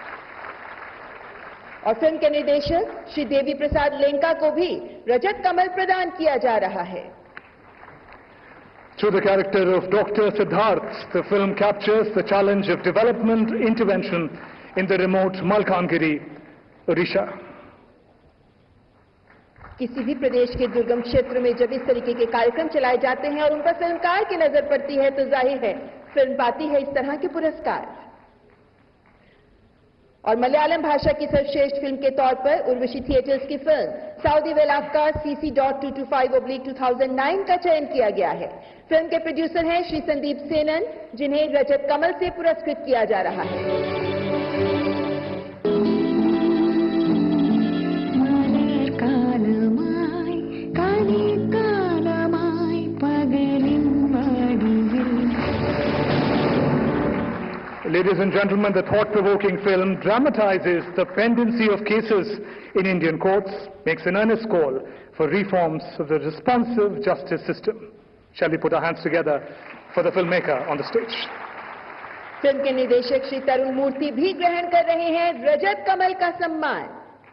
और फिल्म के निर्देशक श्री देवी प्रसाद लेंका को भी रजत कमल प्रदान किया जा रहा है। Through the character of Doctor Siddharth, the film captures the challenge of development intervention in the remote Malkangiri, Odisha. किसी भी प्रदेश के दुर्गम क्षेत्र में जब इस तरीके के कार्यक्रम चलाए जाते हैं और उन पर फिल्मकार की नजर पड़ती है तो जाहिर है फिल्म पाती है इस तरह के पुरस्कार। और मलयालम भाषा की सर्वश्रेष्ठ फिल्म के तौर पर उर्वशी थिएटर्स की फिल्म Saudi Vellakka CC dot two two five oblique two thousand nine का चयन किया गया है। फिल्म के प्रोड्यूसर हैं श्री संदीप सेनन, जिन्हें रजत कमल से पुरस्कृत किया जा रहा है। Ladies and gentlemen, the thought-provoking film dramatizes the pendency of cases in Indian courts, makes an earnest call for reforms of the responsive justice system. Shall we put our hands together for the filmmaker on the stage? फिल्म के निर्देशक श्री तरुण मूर्ति भी ग्रहण कर रहे हैं रजत कमल का सम्मान।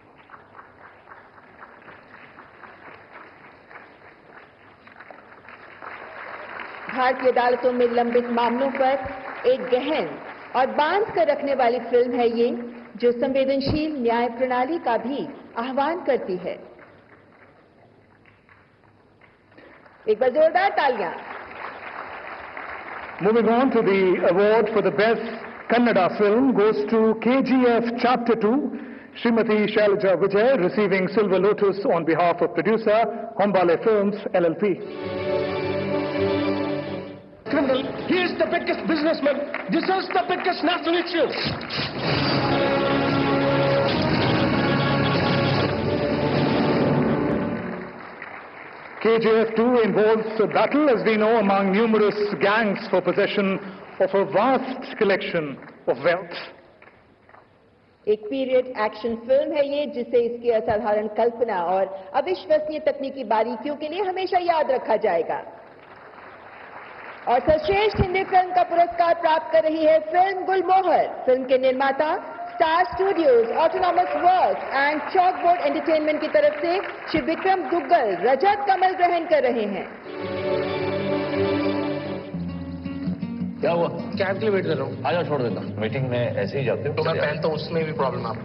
भारतीय अदालतों में लंबित मामलों पर एक गहन और बांध कर रखने वाली फिल्म है ये, जो संवेदनशील न्याय प्रणाली का भी आह्वान करती है। एक बार जोरदार तालियां। Moving on to the award for the best Kannada film goes to K G F Chapter two, Srimati Shailaja Vijay receiving Silver Lotus on behalf of producer Hombale Films L L P. Criminal, he is the biggest businessman. This is the biggest national issue. K G F two involves a battle, as we know, among numerous gangs for possession of a vast collection of wealth. एक period action फिल्म है ये, जिसे इसकी असाधारण कल्पना और अविश्वसनीय तकनीकी बारीकियों के लिए हमेशा याद रखा जाएगा। और सर्वश्रेष्ठ हिंदी फिल्म का पुरस्कार प्राप्त कर रही है फिल्म गुलमोहर। फिल्म के निर्माता star studios, autonomous works and chalkboard entertainment की तरफ से श्री विक्रम दुग्गल रजत कमल ग्रहण कर रहे हैं। क्या हुआ? कैब के लिए वेट कर रहा हूँ। आजा, छोड़ देता हूँ। मीटिंग में ऐसे ही जाते हो तो मैं पहनता हूँ, उसमें भी प्रॉब्लम आपको।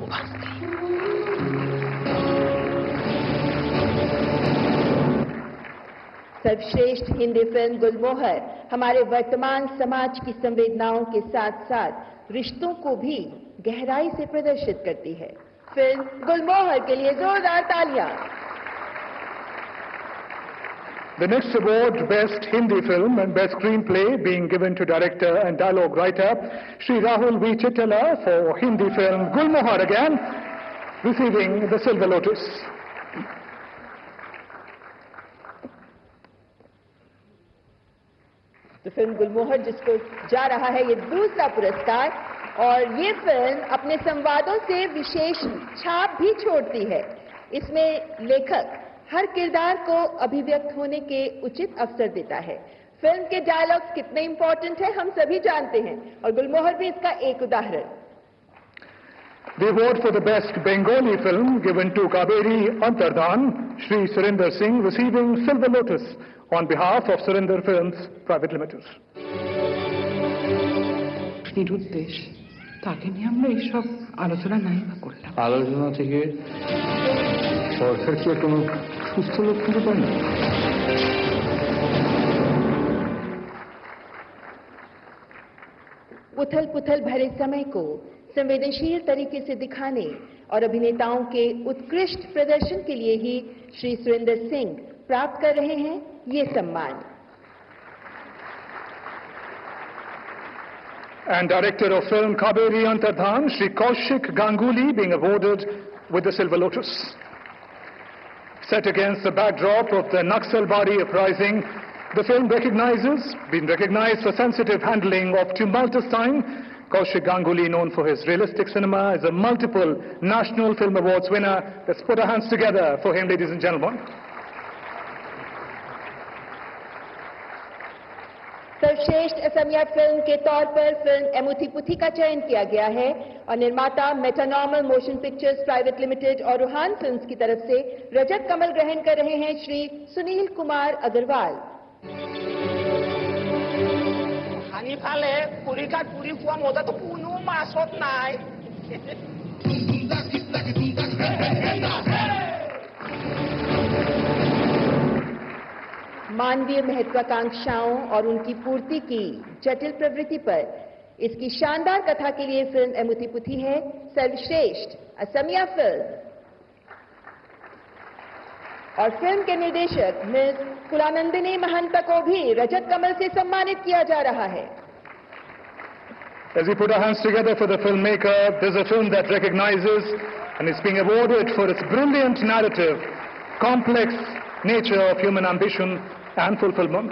सर्वश्रेष्ठ हिंदी फिल्म गुलमोहर हमारे वर्तमान समाज की संवेदनाओं के साथ साथ रिश्तों को भी गहराई से प्रदर्शित करती है। फिल्म गुलमोहर के लिए जोरदार तालियां। The next award, Best Hindi Film and Best Screenplay, being given to director and dialogue writer Shri Rahul V. Chittala for Hindi film Gulmohar again, receiving the Silver Lotus. तो फिल्म गुलमोहर जिसको जा रहा है ये दूसरा पुरस्कार, और ये फिल्म अपने संवादों से विशेष छाप भी छोड़ती है। इसमें लेखक हर किरदार को अभिव्यक्त होने के उचित अवसर देता है। फिल्म के डायलॉग्स कितने इंपॉर्टेंट है हम सभी जानते हैं, और गुलमोहर भी इसका एक उदाहरण। The award for the best Bengali film given to Kaveri Antardhan, Shri Surinder Singh receiving Silver Lotus on behalf of Surinder Films Private Limited. নিরুদ্দেশ তাকে নিয়ে আমরা এইসব আলোচনা নাই বা করলাম। আলোচনা থেকে সরকার কি কোনো সুস্থ লোক খুঁজে পায় না? उथल पुथल भरे समय को संवेदनशील तरीके से दिखाने और अभिनेताओं के उत्कृष्ट प्रदर्शन के लिए ही श्री सुरेंद्र सिंह प्राप्त कर रहे हैं ये सम्मान। And director of film Kaveri Antardhan, Shri Kaushik Ganguly, being awarded with the Silver Lotus. Set against the backdrop of the Naxalbari uprising, the film recognizes, been recognized for sensitive handling of tumultuous time. Kaushik Ganguly, known for his realistic cinema, is a multiple National Film Awards winner. Let's put our hands together for him, ladies and gentlemen. सर्वश्रेष्ठ Asamiya film के तौर पर film एमुथी पुथी का चयन किया गया है, और निर्माता metanormal motion pictures private limited और रूहान फिल्म्स की तरफ से रजत कमल ग्रहण कर रहे हैं श्री सुनील कुमार अग्रवाल। हानि फाले पूरी का पूरी फॉर्म होता तो पूनू मासोत नाय। मानवीय महत्वाकांक्षाओं और उनकी पूर्ति की जटिल प्रवृत्ति पर इसकी शानदार कथा के लिए फिल्म एमुथी पुथी है सर्वश्रेष्ठ असमिया फिल्म। और फिल्म के निर्देशक मिस कुलानंदिनी महंता को भी रजत कमल से सम्मानित किया जा रहा है। As we put our hands together for the filmmaker, this is a film that recognizes and is being awarded for its brilliant narrative, complex nature of human ambition and fulfillment.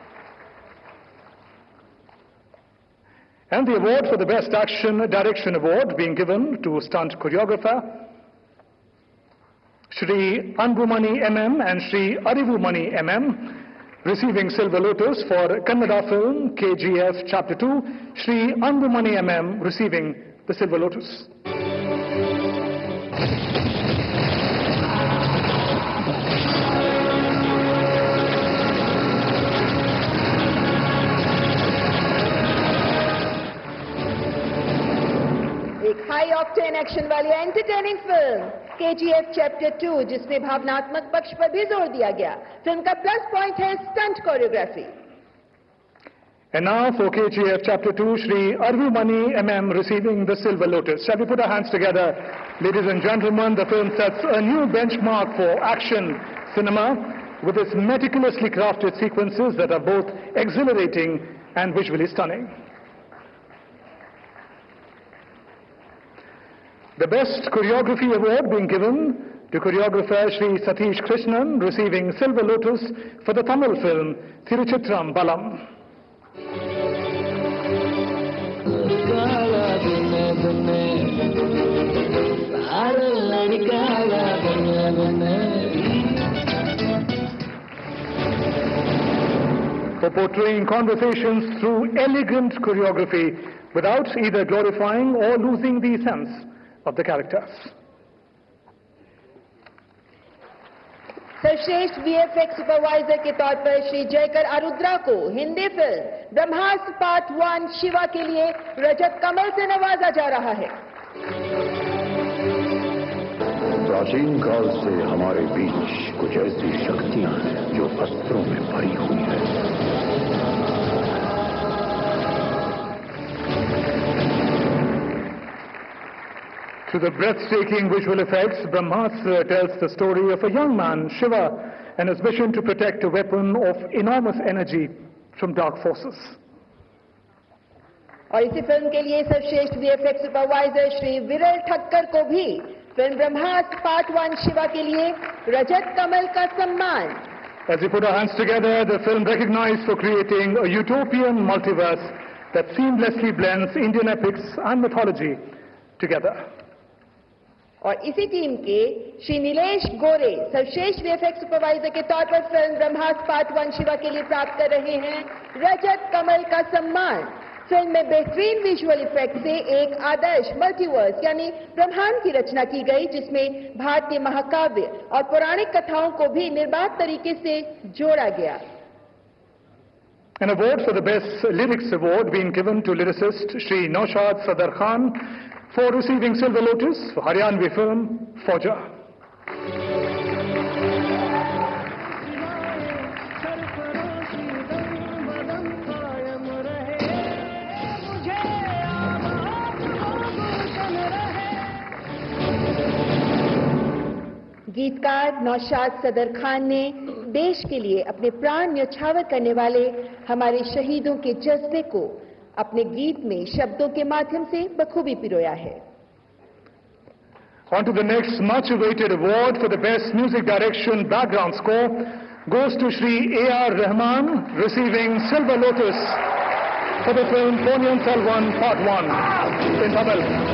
And the award for the Best Action Direction Award being given to stunt choreographer Shri Anbumani M M and Shri Arivumani M M, receiving Silver Lotus for Kannada film K G F Chapter two, Shri Anbumani M M receiving the Silver Lotus. एक high octane action वाली entertaining फिल्म K G F chapter two, जिसमें भावनात्मक पक्ष पर भी जोर दिया गया। फिल्म का प्लस पॉइंट है stunt choreography. And now for K G F Chapter two, Shri Arvumani M M receiving the Silver Lotus. Shall we put our hands together? Ladies and gentlemen, the film sets a new benchmark for action cinema with its meticulously crafted sequences that are both exhilarating and visually stunning. The Best Choreography Award being given to choreographer Shri Satish Krishnan, receiving Silver Lotus for the Tamil film Thiruchitram Balam. For portraying conversations through elegant choreography without either glorifying or losing the sense of the characters. सर्वश्रेष्ठ VFX supervisor के तौर पर श्री जयकर आरुद्रा को हिंदी फिल्म Brahmastra part one Shiva के लिए रजत कमल से नवाजा जा रहा है। प्राचीन काल से हमारे बीच कुछ ऐसी शक्तियां हैं जो अस्त्रों में भरी हुई है। Through the breathtaking visual effects, Brahmastra tells the story of a young man, Shiva, and his mission to protect a weapon of enormous energy from dark forces. और इसी फिल्म के लिए सर्वश्रेष्ठ वीएफएक्स सुपरवाइजर श्री विरल ठक्कर को भी फिल्म ब्रह्मास्त्र पार्ट वन शिवा के लिए रजत कमल का सम्मान। As we put our hands together, the film recognized for creating a utopian multiverse that seamlessly blends Indian epics and mythology together. और इसी टीम के श्री नीलेश गोरे सर्वश्रेष्ठ वीएफएक्स सुपरवाइजर के तौर पर फिल्म ब्रह्मास्त्र पार्ट वन शिवा के लिए प्राप्त कर रहे हैं रजत कमल का सम्मान। फिल्म में बेहतरीन विजुअल इफेक्ट से एक आदर्श मल्टीवर्स यानी ब्रह्मांड की रचना की गई, जिसमें भारतीय महाकाव्य और पौराणिक कथाओं को भी निर्बाध तरीके से जोड़ा गया। An award for the Best Lyrics Award being given to lyricist Shri Naushad Sadar Khan for receiving Silver Lotus for Haryanvi film Fauja. गीतकार नौशाद सदर खान ने देश के लिए अपने प्राण न्यौछावर करने वाले हमारे शहीदों के जज्बे को अपने गीत में शब्दों के माध्यम से बखूबी पिरोया है। On to the next much awaited award for the Best Music Direction Background Score goes to Shri A R Rahman, receiving Silver Lotus for the film Ponniyin Selvan Part one in Tamil.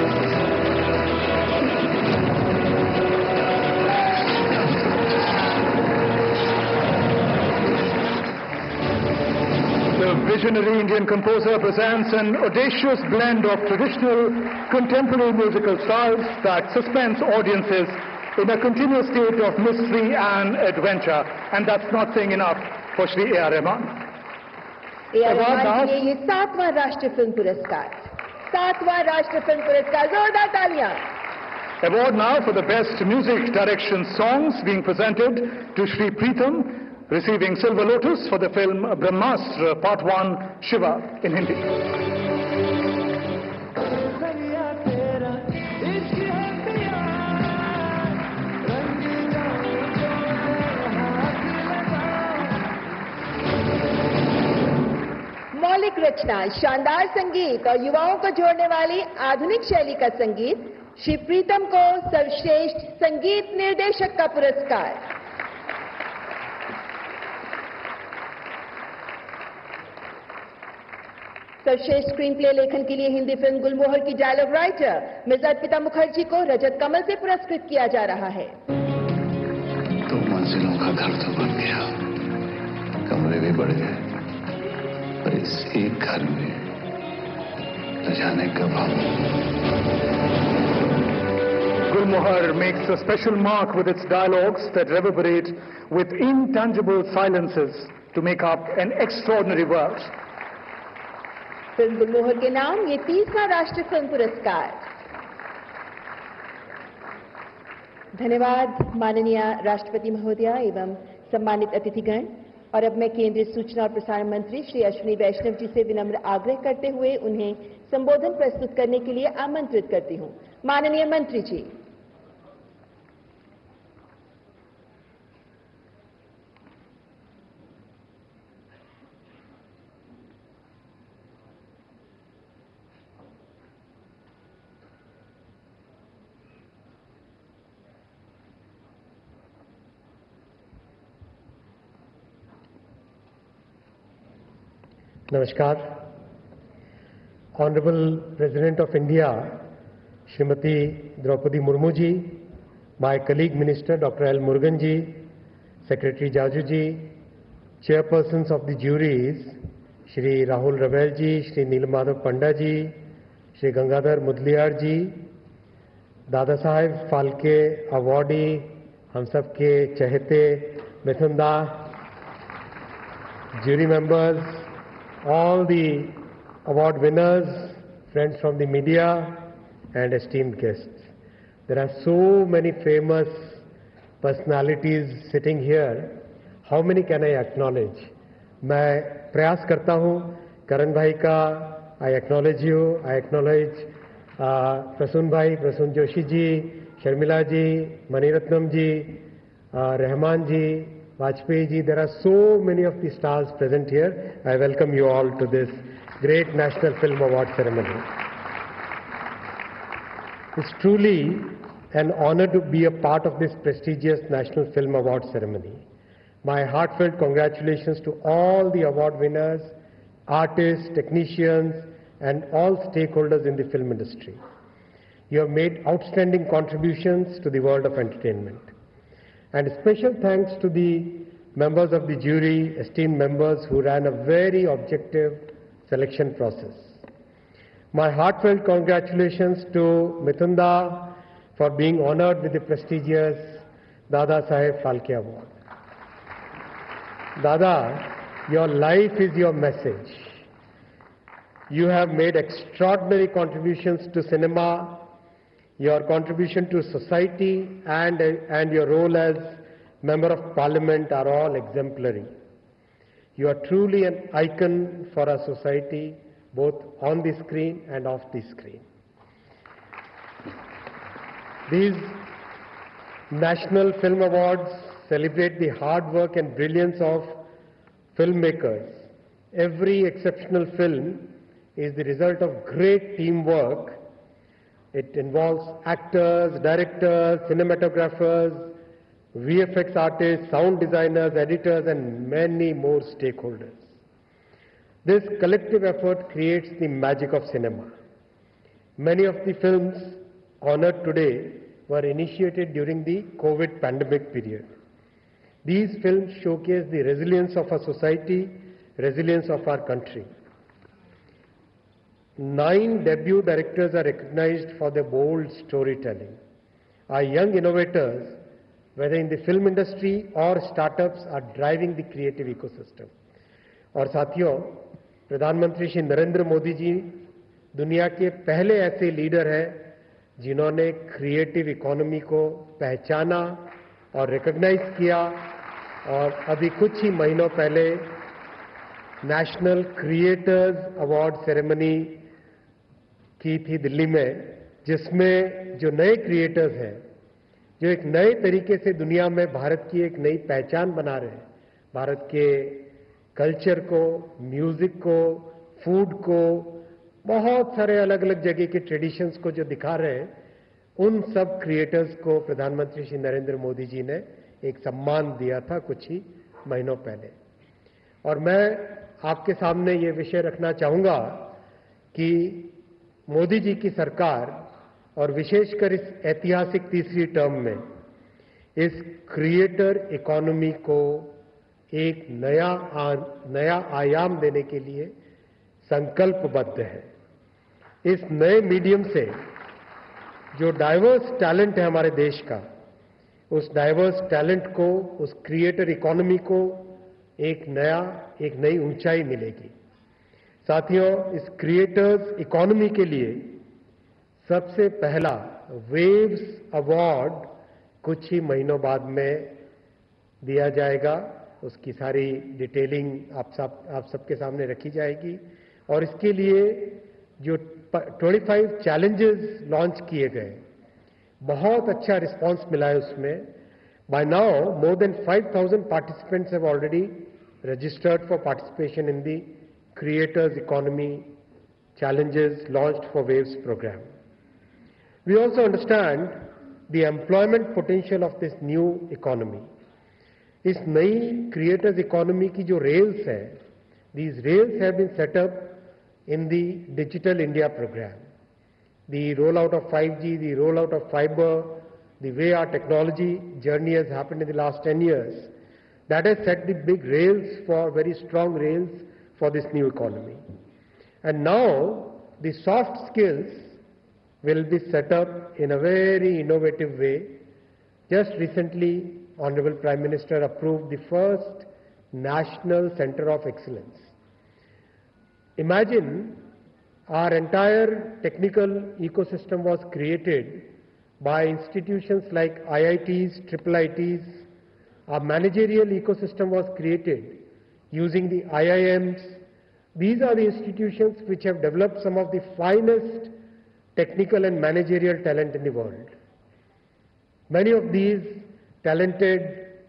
The visionary Indian composer presents an audacious blend of traditional contemporary musical styles that suspense audiences in a continuous state of mystery and adventure. And that's not saying enough for Shri A R Rahman. A R Rahman के लिए ये सातवां राष्ट्रीय film पुरस्कार, सातवां राष्ट्रीय film पुरस्कार, जोरदार तालियां। Award now for the Best Music Direction Songs being presented to Shri Preetham, receiving Silver Lotus for the film Brahmastra Part one Shiva in Hindi. मौलिक रचना, शानदार संगीत और युवाओं को जोड़ने वाली आधुनिक शैली का संगीत, श्री प्रीतम को सर्वश्रेष्ठ संगीत निर्देशक का पुरस्कार। सर्वश्रेष्ठ स्क्रीन प्ले लेखन के लिए हिंदी फिल्म गुलमोहर की डायलॉग राइटर मिर्जा अर्पिता मुखर्जी को रजत कमल से पुरस्कृत किया जा रहा है। दो मंजिलों का घर तो बन गया, कमरे भी बढ़ गए, पर इस एक घर में न जाने कब हम। Gulmohar makes a special mark with its dialogues that reverberate with intangible silences to make up an extraordinary world. फिल्म गुलमोहर के नाम ये तीसरा राष्ट्रीय फिल्म पुरस्कार। धन्यवाद माननीय राष्ट्रपति महोदया एवं सम्मानित अतिथिगण। और अब मैं केंद्रीय सूचना और प्रसारण मंत्री श्री अश्विनी वैष्णव जी से विनम्र आग्रह करते हुए उन्हें संबोधन प्रस्तुत करने के लिए आमंत्रित करती हूं। माननीय मंत्री जी। Namaskar. Honorable President of India, Srimati Draupadi Murmu ji, my colleague Minister Doctor L. Murugan ji, Secretary Jaju ji, Chairpersons of the juries, Shri Rahul Ravel ji, Shri Neelamadhav Panda ji, Shri Gangadhar Mudliar ji, Dada Saheb Phalke Awardee, हम सब के चहेते मिथुन दा, jury members, all the award winners, friends from the media, and esteemed guests. There are so many famous personalities sitting here. How many can I acknowledge? मैं प्रयास करता हूँ करण भाई का, I acknowledge you, I acknowledge uh, Prasoon भाई, प्रसून जोशी जी, शर्मिला जी, मणिरत्नम जी, uh, Rahman ji, Vajpayee ji. There are so many of the stars present here. I welcome you all to this great National Film Award ceremony. It's truly an honor to be a part of this prestigious National Film Award ceremony. My heartfelt congratulations to all the award winners, artists, technicians, and all stakeholders in the film industry. You have made outstanding contributions to the world of entertainment. And special thanks to the members of the jury, esteemed members who ran a very objective selection process. My heartfelt congratulations to Mithun da for being honored with the prestigious Dada Saheb Phalke Award. Dada, your life is your message. You have made extraordinary contributions to cinema. Your contribution to society and, and your role as Member of Parliament are all exemplary. You are truly an icon for our society, both on the screen and off the screen. These National Film Awards celebrate the hard work and brilliance of filmmakers. Every exceptional film is the result of great teamwork. It involves actors, directors, cinematographers, V F X artists, sound designers, editors, and many more stakeholders. This collective effort creates the magic of cinema. Many of the films honored today were initiated during the COVID pandemic period. These films showcase the resilience of our society, resilience of our country. Nine debut directors are recognized for their bold storytelling. Our young innovators, whether in the film industry or startups, are driving the creative ecosystem. और साथियों, प्रधानमंत्री श्री नरेंद्र मोदी जी दुनिया के पहले ऐसे leader हैं जिन्होंने creative economy को पहचाना और रिकॉग्नाइज किया, और अभी कुछ ही महीनों पहले नेशनल क्रिएटर्स अवार्ड सेरेमनी की थी दिल्ली में, जिसमें जो नए क्रिएटर्स हैं, जो एक नए तरीके से दुनिया में भारत की एक नई पहचान बना रहे हैं, भारत के कल्चर को, म्यूजिक को, फूड को, बहुत सारे अलग अलग जगह के ट्रेडिशंस को जो दिखा रहे हैं, उन सब क्रिएटर्स को प्रधानमंत्री श्री नरेंद्र मोदी जी ने एक सम्मान दिया था कुछ ही महीनों पहले। और मैं आपके सामने ये विषय रखना चाहूंगा कि मोदी जी की सरकार, और विशेषकर इस ऐतिहासिक तीसरी टर्म में, इस क्रिएटर इकोनॉमी को एक नया आ, नया आयाम देने के लिए संकल्पबद्ध है। इस नए मीडियम से जो डाइवर्स टैलेंट है हमारे देश का, उस डाइवर्स टैलेंट को, उस क्रिएटर इकोनॉमी को एक नया एक नई ऊंचाई मिलेगी। साथियों, इस क्रिएटर्स इकोनॉमी के लिए सबसे पहला वेव्स अवार्ड कुछ ही महीनों बाद में दिया जाएगा। उसकी सारी डिटेलिंग आप सब आप सबके सामने रखी जाएगी और इसके लिए जो पच्चीस चैलेंजेस लॉन्च किए गए, बहुत अच्छा रिस्पांस मिला है उसमें। By now more than five thousand participants have already registered for participation in the Creators Economy Challenges launched for WAVES program. We also understand the employment potential of this new economy. इस नई creators economy की जो rails है, these rails have been set up in the Digital India program. The rollout of five G, the rollout of fiber, the way our technology journey has happened in the last ten years, that has set the big rails for, very strong rails for this new economy. And now the soft skills will be set up in a very innovative way. Just recently, Honorable Prime Minister approved the first National Center of Excellence. Imagine our entire technical ecosystem was created by institutions like I I Ts, triple I Ts. Our managerial ecosystem was created using the I I Ms. These are the institutions which have developed some of the finest technical and managerial talent in the world. Many of these talented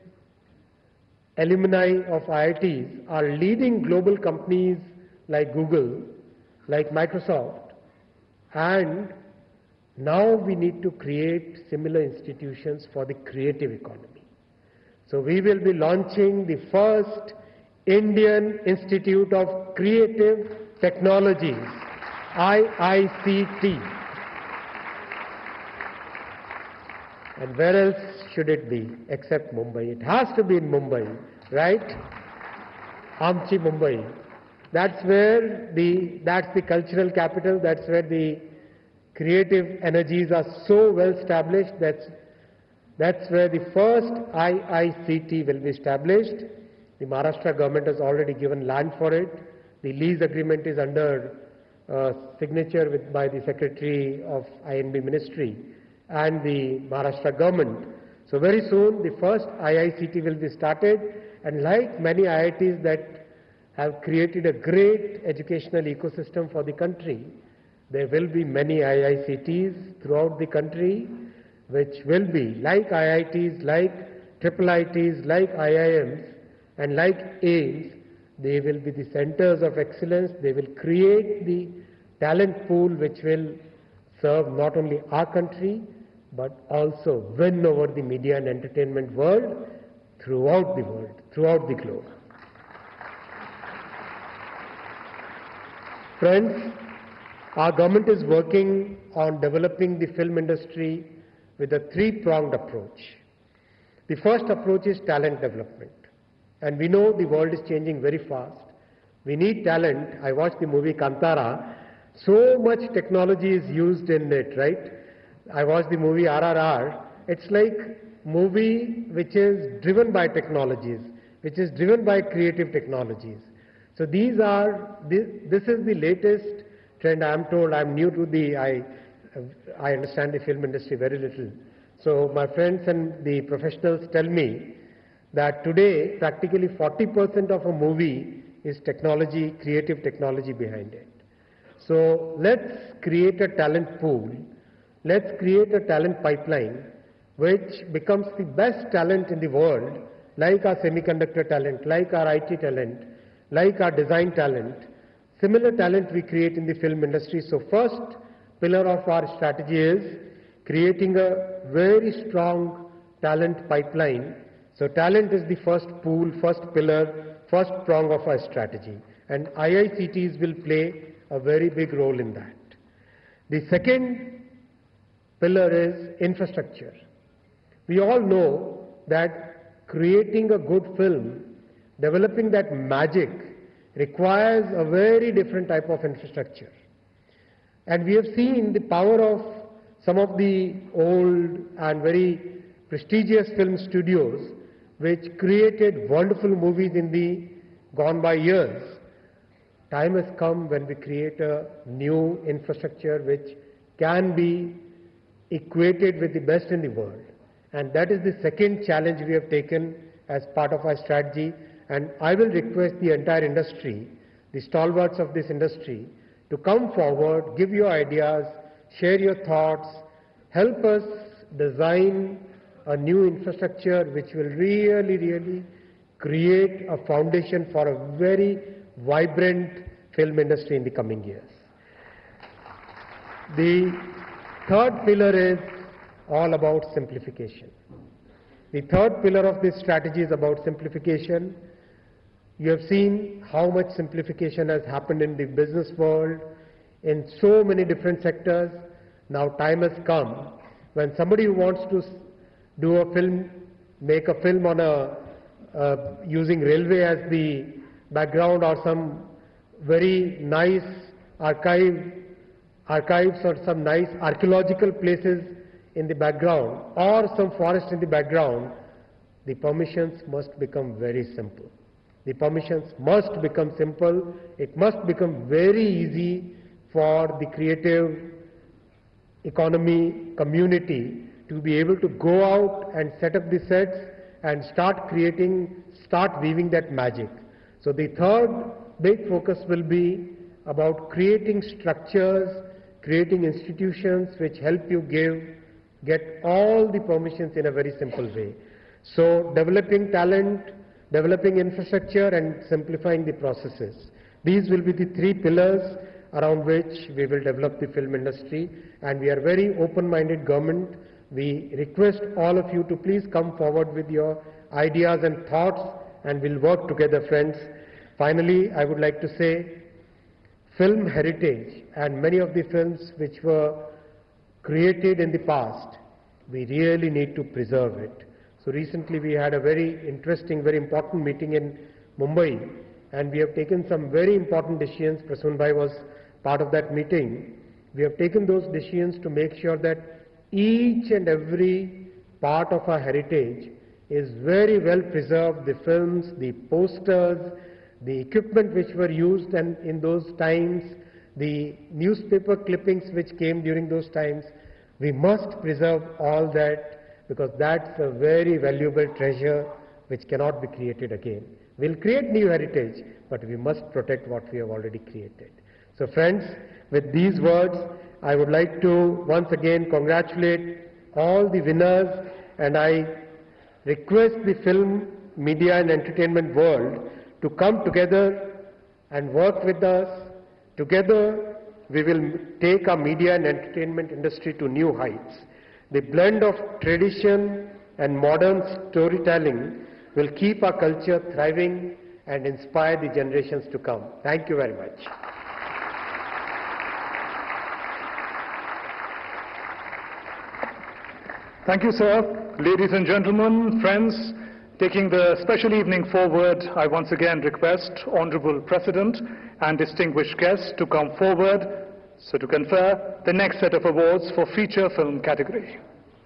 alumni of I I Ts are leading global companies like Google, like Microsoft, and now we need to create similar institutions for the creative economy. So we will be launching the first Indian Institute of Creative Technologies, I I C T. And where else should it be except Mumbai? It has to be in Mumbai, right? Amchi, Mumbai. That's where the, that's the cultural capital, that's where the creative energies are so well established. That's, that's where the first I I C T will be established. The Maharashtra government has already given land for it. The lease agreement is under uh, signature with, by the Secretary of I N B Ministry and the Maharashtra government. So very soon the first I I C T will be started, and like many I I Ts that have created a great educational ecosystem for the country, there will be many I I C Ts throughout the country which will be like I I Ts, like triple I Ts, like I I Ms and like A I Ms. They will be the centers of excellence. They will create the talent pool which will serve not only our country but also win over the media and entertainment world throughout the world, throughout the globe. Friends, our government is working on developing the film industry with a three-pronged approach. The first approach is talent development. And we know the world is changing very fast. We need talent. I watched the movie Kantara. So much technology is used in it, right? I watched the movie R R R. It's like movie which is driven by technologies, which is driven by creative technologies. So these are, this, this is the latest trend. I am told, I am new to the, I, I understand the film industry very little. So my friends and the professionals tell me that today practically forty percent of a movie is technology, creative technology behind it. So let's create a talent pool. Let's create a talent pipeline which becomes the best talent in the world, like our semiconductor talent, like our I T talent, like our design talent. Similar talent we create in the film industry. So first pillar of our strategy is creating a very strong talent pipeline. So talent is the first pool, first pillar, first prong of our strategy. And I I C Ts will play a very big role in that. The second pillar is infrastructure. We all know that creating a good film, developing that magic, requires a very different type of infrastructure. And we have seen the power of some of the old and very prestigious film studios which created wonderful movies in the gone by years. Time has come when we create a new infrastructure which can be equated with the best in the world. And that is the second challenge we have taken as part of our strategy. And I will request the entire industry, the stalwarts of this industry, to come forward, give your ideas, share your thoughts, help us design a new infrastructure which will really, really create a foundation for a very vibrant film industry in the coming years. The third pillar is all about simplification. The third pillar of this strategy is about simplification. You have seen how much simplification has happened in the business world, in so many different sectors. Now time has come when somebody who wants to do a film, make a film on a, uh, using railway as the background or some very nice archive, archives or some nice archaeological places in the background or some forest in the background, the permissions must become very simple. The permissions must become simple. It must become very easy for the creative economy community to be able to go out and set up the sets and start creating, start weaving that magic. So the third big focus will be about creating structures, creating institutions which help you give, get all the permissions in a very simple way. So developing talent, developing infrastructure and simplifying the processes. These will be the three pillars around which we will develop the film industry, and we are very open-minded government. We request all of you to please come forward with your ideas and thoughts, and we'll work together, friends. Finally, I would like to say film heritage and many of the films which were created in the past, we really need to preserve it. So recently we had a very interesting, very important meeting in Mumbai, and we have taken some very important decisions. Prasoon Bhai was part of that meeting. We have taken those decisions to make sure that each and every part of our heritage is very well preserved. The films, the posters, the equipment which were used and in those times, the newspaper clippings which came during those times, we must preserve all that, because that's a very valuable treasure which cannot be created again. We'll create new heritage, but we must protect what we have already created. So friends, with these words, I would like to once again congratulate all the winners, and I request the film, media and entertainment world to come together and work with us. Together we will take our media and entertainment industry to new heights. The blend of tradition and modern storytelling will keep our culture thriving and inspire the generations to come. Thank you very much. Thank you, sir. Ladies and gentlemen, friends, taking the special evening forward, I once again request Honorable President and distinguished guests to come forward so to confer the next set of awards for feature film category.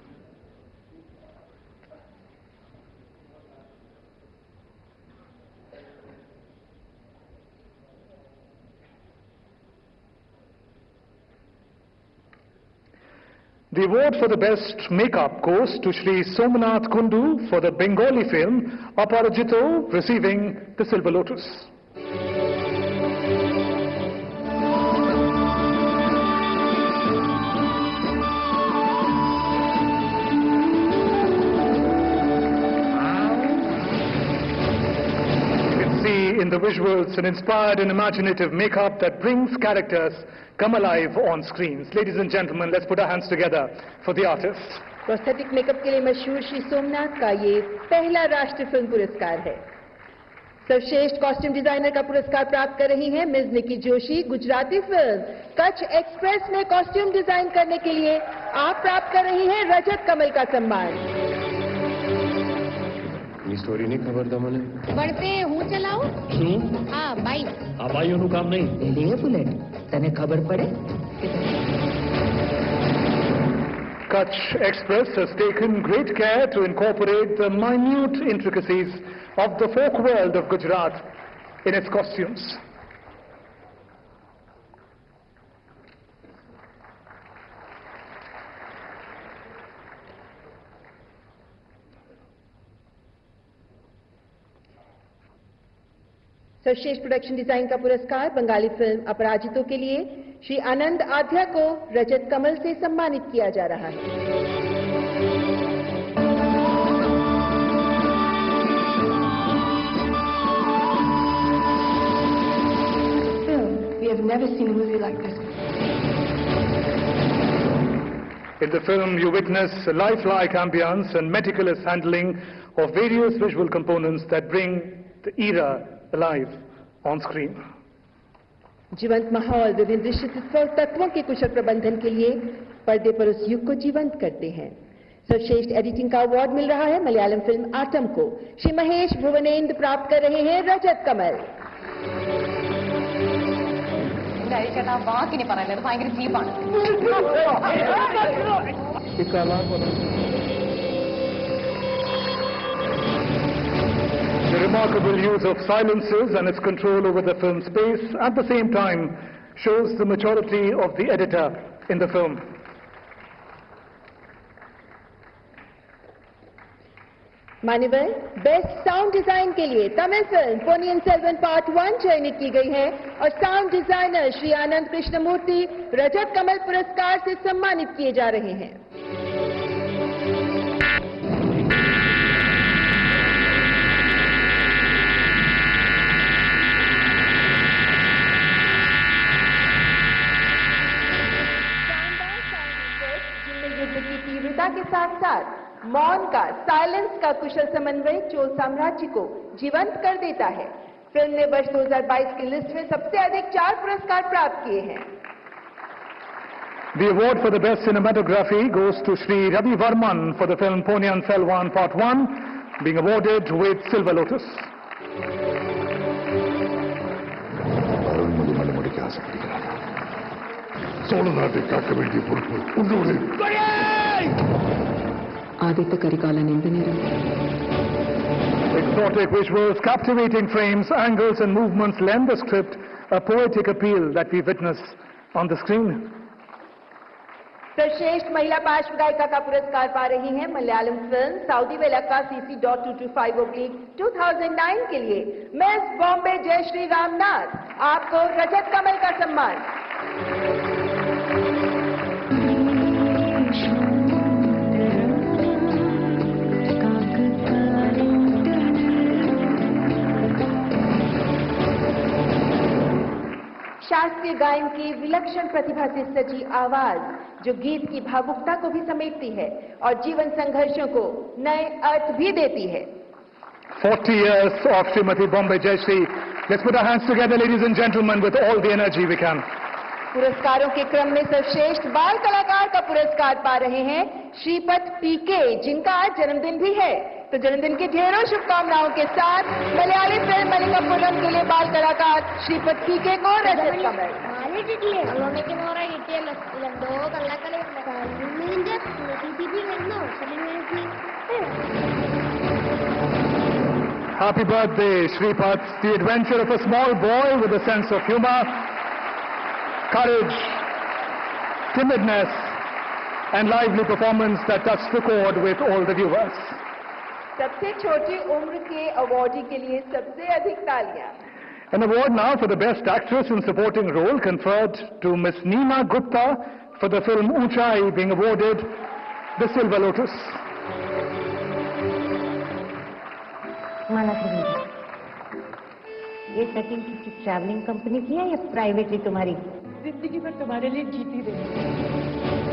The award for the best makeup goes to Shri Somanath Kundu for the Bengali film Aparajito, receiving the Silver Lotus. You can see in the visuals an inspired and imaginative makeup that brings characters come alive on screens. Ladies and gentlemen, let's put our hands together for the artist. Prosthetic makeup के लिए मशहूर श्री सोमनाथ का ये पहला राष्ट्रीय film पुरस्कार है। सर्वश्रेष्ठ कॉस्ट्यूम डिजाइनर का पुरस्कार प्राप्त कर रही हैं मिस निकी जोशी। गुजराती फिल्म कच्छ एक्सप्रेस में कॉस्ट्यूम डिजाइन करने के लिए आप प्राप्त कर रही हैं रजत कमल का सम्मान। ये स्टोरी नहीं खबर था मैंने। बढ़ते हूँ चलाओ। શું? हाँ बाइक। આ ભાઈઓનું કામ નહીં। એલીએ બુલેટ તને ખબર પડે? Kutch Express has taken great care to incorporate the minute intricacies of the folk world of Gujarat in its costumes. सर्वश्रेष्ठ प्रोडक्शन डिजाइन का पुरस्कार बंगाली फिल्म अपराजितों के लिए श्री आनंद आध्या को रजत कमल से सम्मानित किया जा रहा है। We have never seen a movie like this. In the film, you witness a lifelike ambience and meticulous handling of various visual components that bring the era alive on screen. जीवंत माहौल विभिन्न दृश्य तत्वों के कुशल प्रबंधन के लिए पर्दे पर उस युग को जीवंत करते हैं। सर्वश्रेष्ठ एडिटिंग का अवार्ड मिल रहा है मलयालम फिल्म आटम को। श्री महेश भुवनेंद्र प्राप्त कर रहे हैं Rajat Kamal. The remarkable use of silences and its control over the film space at the same time shows the maturity of the editor in the film. मान्यवर बेस्ट साउंड डिजाइन के लिए तमिल फिल्म पोनियन सेल्वन पार्ट वन चयनित की गई है और साउंड डिजाइनर श्री आनंद कृष्णमूर्ति रजत कमल पुरस्कार से सम्मानित किए जा रहे हैं। जिनमें युद्ध की तीव्रता के साथ साथ मौन का साइलेंस का कुशल समन्वय चोल साम्राज्य को जीवंत कर देता है। फिल्म ने वर्ष दो हज़ार बाईस की लिस्ट में सबसे अधिक चार पुरस्कार प्राप्त किए हैं। The award for the best cinematography goes to Shri Ravi Varman for the film Ponniyin Selvan Part one, being awarded with Silver Lotus. Aditya Karikalan Engineering. Exotic visuals, captivating frames, angles and movements lend the script a poetic appeal that we witness on the screen. सर्वश्रेष्ठ महिला पार्श्व गायिका का पुरस्कार पा रही हैं Malayalam film Saudi Vellakka CC dot two two five oblique two thousand nine के लिए मिस बॉम्बे जयश्री रामनाथ। आपको रजत कमल का सम्मान। शास्त्रीय गायन की विलक्षण प्रतिभा से सजी आवाज जो गीत की भावुकता को भी समेटती है और जीवन संघर्षों को नए अर्थ भी देती है। forty years of Srimati Bombay Jayashree. Let's put our hands together, ladies and gentlemen, with all the energy we can. पुरस्कारों के क्रम में सर्वश्रेष्ठ बाल कलाकार का पुरस्कार पा रहे हैं श्रीपत पीके, जिनका आज जन्मदिन भी है। तो जन्मदिन की ढेरों शुभकामनाओं के साथ मलयाली फिल्म मलिकापुरम के लिए बाल कलाकार श्रीपत पीके को रजत कमल। Happy birthday, Shripat. The adventure of a small boy with a sense of humor, courage, timidness, and lively performance that touched the chord with all the viewers. सबसे छोटी उम्र के अवार्डी के लिए सबसे अधिक तालियां। An award now for the best actress in supporting role conferred to Miss Neema Gupta for the film Unchai, being awarded the Silver Lotus. माला ये सेटिंग किसी ट्रैवलिंग कंपनी की है या प्राइवेटली तुम्हारी? जिंदगी भर तुम्हारे लिए जीती रही।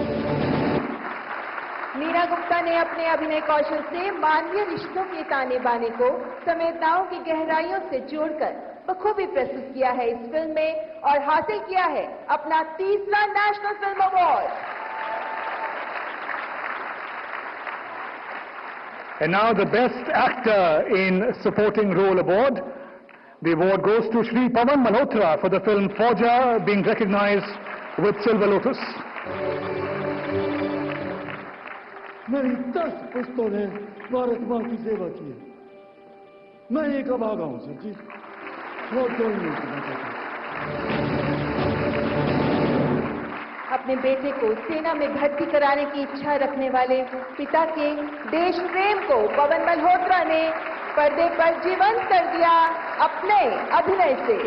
मीरा गुप्ता ने अपने अभिनय कौशल से मानवीय रिश्तों के ताने बाने को संवेदनाओं की गहराइयों से जोड़कर बखूबी प्रस्तुत किया है इस फिल्म में और हासिल किया है अपना तीसरा national film award. And now the best actor in supporting role award. The award goes to Shri Pawan Malhotra for the film Fauja, being recognized with Silver Lotus. मेरी दस पुस्तों ने भारत माँ की सेवा की है। मैं एक अभागा हूँ सर जी, और कोई नहीं करना चाहता। अपने बेटे को सेना में भर्ती कराने की इच्छा रखने वाले पिता के देश प्रेम को पवन मल्होत्रा ने पर्दे पर जीवंत कर दिया अपने अभिनय से।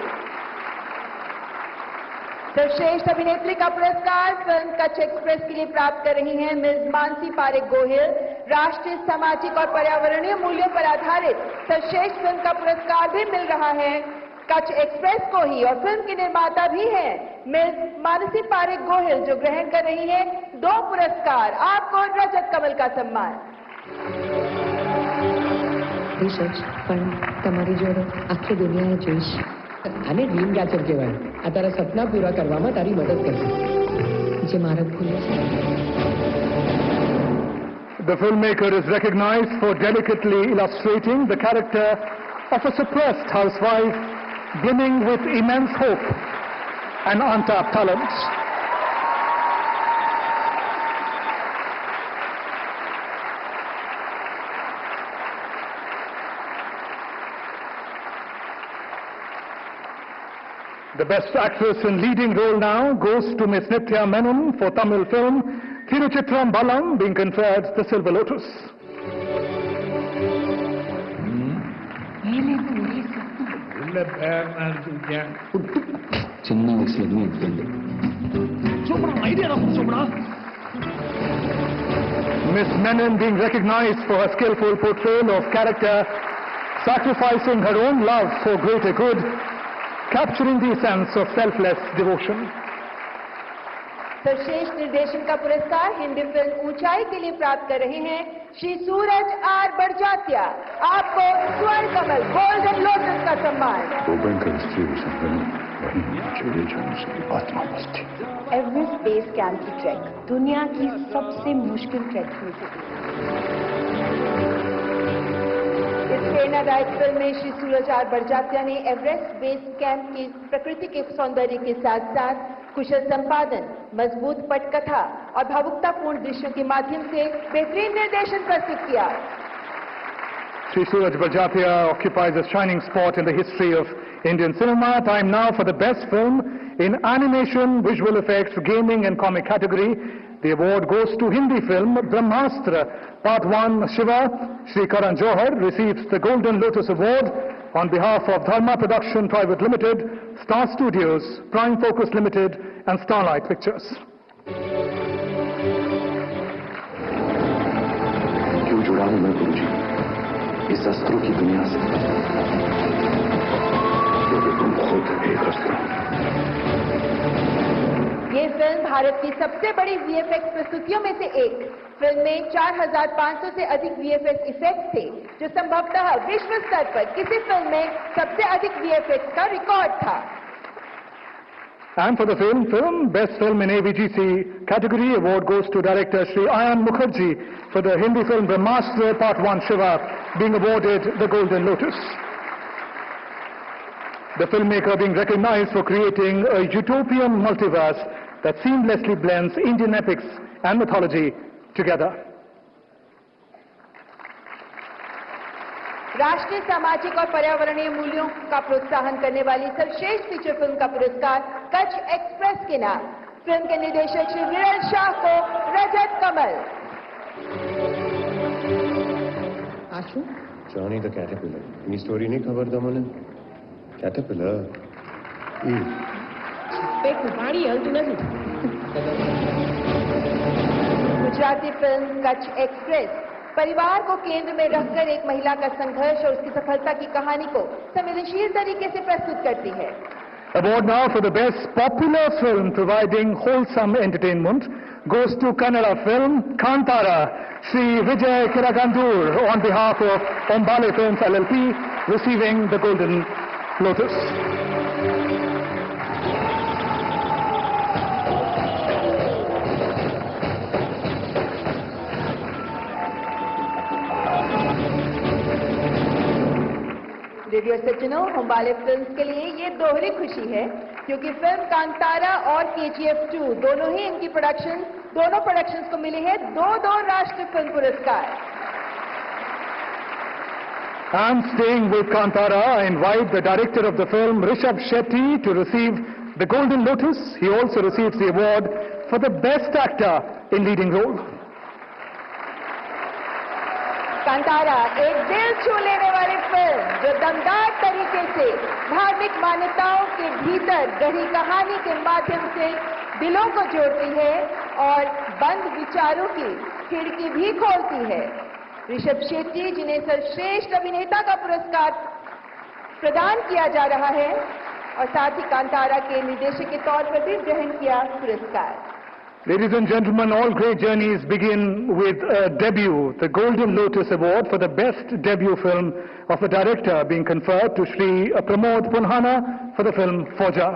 सर्वश्रेष्ठ अभिनेत्री का पुरस्कार फिल्म कच्छ एक्सप्रेस के लिए प्राप्त कर रही हैं मिस मानसी पारेख गोहिल। राष्ट्रीय, सामाजिक और पर्यावरणीय मूल्यों पर आधारित सर्वश्रेष्ठ फिल्म का पुरस्कार भी मिल रहा है कच्छ एक्सप्रेस को ही, और फिल्म की निर्माता भी हैं मिस मानसी पारेख गोहिल, जो ग्रहण कर रही हैं दो पुरस्कार। आपको रजत कमल का सम्मान। રિસર્ચ પણ તમારી જોડે આખી દુનિયાએ જોઈશ. આને ડ્રીમ કેચર કહેવાય. આ તારા સપના પૂરા કરવામાં તારી મદદ કરશે. જે માર્ગ ખુલે છે. The filmmaker is recognized for delicately illustrating the character of a suppressed housewife brimming with immense hope and untapped talent. The best actress in leading role now goes to Miss Nithya Menon for Tamil film Thiruchitram Balam, being conferred the Silver Lotus. చిన్న వయసులోనే అయిపోయింది. Miss Menon being recognized for her skillful portrayal of character sacrificing her own love for greater good, capturing the essence of selfless devotion. सर्वश्रेष्ठ निर्देशन का पुरस्कार Hindi film ऊंचाई के लिए प्राप्त कर रहे हैं श्री सूरज आर बड़जात्या। आपको स्वर्ण कमल गोल्डन लोटस का सम्मान। एवरेस्ट बेस कैंप की ट्रैक दुनिया की सबसे मुश्किल ट्रैक में से इस प्रेरणादायक फिल्म में श्री सूरज आर बड़जात्या ने एवरेस्ट बेस कैंप की प्रकृति के सौंदर्य के साथ साथ कुशल संपादन, मजबूत पटकथा और भावुकतापूर्ण दृश्यों के माध्यम से बेहतरीन निर्देशन प्रस्तुत किया। Shri Suraj Bajapia occupies a shining spot in the history of Indian cinema. Time now for the best film in animation, visual effects, gaming and comic category. The award goes to Hindi film Brahmastra Part one Shiva. Shri Karan Johar receives the Golden Lotus Award on behalf of Dharma Production Private Limited, Star Studios, Prime Focus Limited and Starlight Pictures. क्यों जुड़ा हूं मैं गुरुजी इस अस्त्रों की दुनिया से, क्योंकि तुम खुद एक अस्त्र। ये फिल्म भारत की सबसे बड़ी वीएफएक्स प्रस्तुतियों में से एक। फिल्म में चार हज़ार पाँच सौ से अधिक वीएफएक्स इफेक्ट्स थे, जो संभवतः विश्व स्तर पर किसी फिल्म में सबसे अधिक वीएफएक्स का रिकॉर्ड था। And for the film, film Best Film in A V G C category, award goes to director Shri Ayan Mukherjee for the Hindi film Brahmastra Part one Shiva, being awarded the Golden Lotus. The filmmaker being recognized for creating a utopian multiverse that seamlessly blends Indian epics and mythology together. राष्ट्रीय, सामाजिक और पर्यावरणीय मूल्यों का प्रोत्साहन करने वाली सर्वश्रेष्ठ फीचर फिल्म का पुरस्कार कच्छ एक्सप्रेस के नाम। फिल्म के निर्देशक श्री विरल शाह को रजत कमल। आशु जॉनी द कैटरपिलर इनी स्टोरी नहीं खबर था મને कैटरपिलर ई एक पानी हलती नहीं। गुजराती फिल्म कच्छ एक्सप्रेस परिवार को केंद्र में रखकर एक महिला का संघर्ष और उसकी सफलता की कहानी को संवेदनशील तरीके से प्रस्तुत करती है। Award now for the best popular film providing wholesome entertainment goes to Kannada film Kantara. Shri Vijay Kiragandur on behalf of Ombale Films L L P receiving the Golden Lotus. Radio सज्जनों, Hombale films के लिए ये दोहरी खुशी है, क्योंकि film Kantara और KGF two दोनों ही इनकी प्रोडक्शन दोनों प्रोडक्शंस को मिले हैं दो दो राष्ट्रीय फिल्म पुरस्कार। And staying with Kantara, I invite the director of the film, Rishabh Shetty, to receive the Golden Lotus. He also receives the award for the best actor in leading role. Kantara एक दिल छू लेने वाली film जो दमदार तरीके से धार्मिक मान्यताओं के भीतर गढ़ी कहानी के माध्यम से दिलों को जोड़ती है और बंद विचारों की खिड़की भी खोलती है। ऋषभ शेट्टी, जिन्हें सर्वश्रेष्ठ अभिनेता का पुरस्कार प्रदान किया जा रहा है, और साथ ही कांतारा के निर्देशक के तौर पर भी ग्रहण किया पुरस्कार। Ladies and gentlemen, all great journeys begin with a debut. The Golden Lotus Award for the best debut film of a director being conferred to Shri Pramod Punhana for the film Fauja.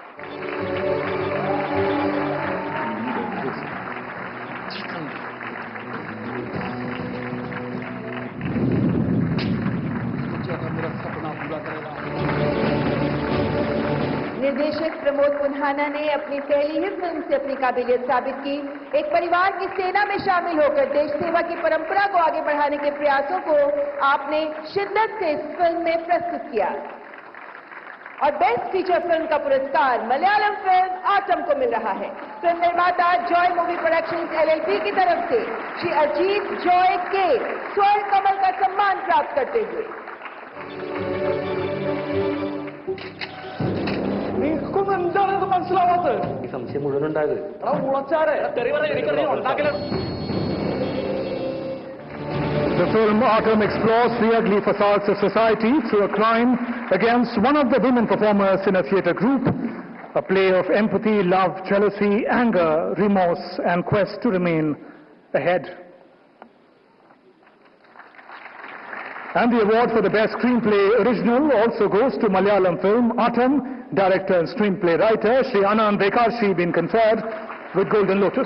निर्देशक प्रमोद पुन्हाना ने अपनी पहली ही film से अपनी काबिलियत साबित की। एक परिवार की सेना में शामिल होकर देश सेवा की परंपरा को आगे बढ़ाने के प्रयासों को आपने शिद्दत से इस फिल्म में प्रस्तुत किया। और बेस्ट फीचर फिल्म का पुरस्कार मलयालम फिल्म आटम को मिल रहा है। फिल्म निर्माता जॉय मूवी प्रोडक्शंस एलएलपी की तरफ से श्री अजीत जॉय के स्वर्ण कमल का सम्मान प्राप्त करते हुए The film Autumn explores the ugly facades of society through a crime against one of the women performers in a theatre group, a play of empathy, love, jealousy, anger, remorse, and quest to remain ahead. And the award for the best screenplay original also goes to Malayalam film Autumn. Director and screenplay writer Shri Anand Dekarshi been conferred with Golden Lotus.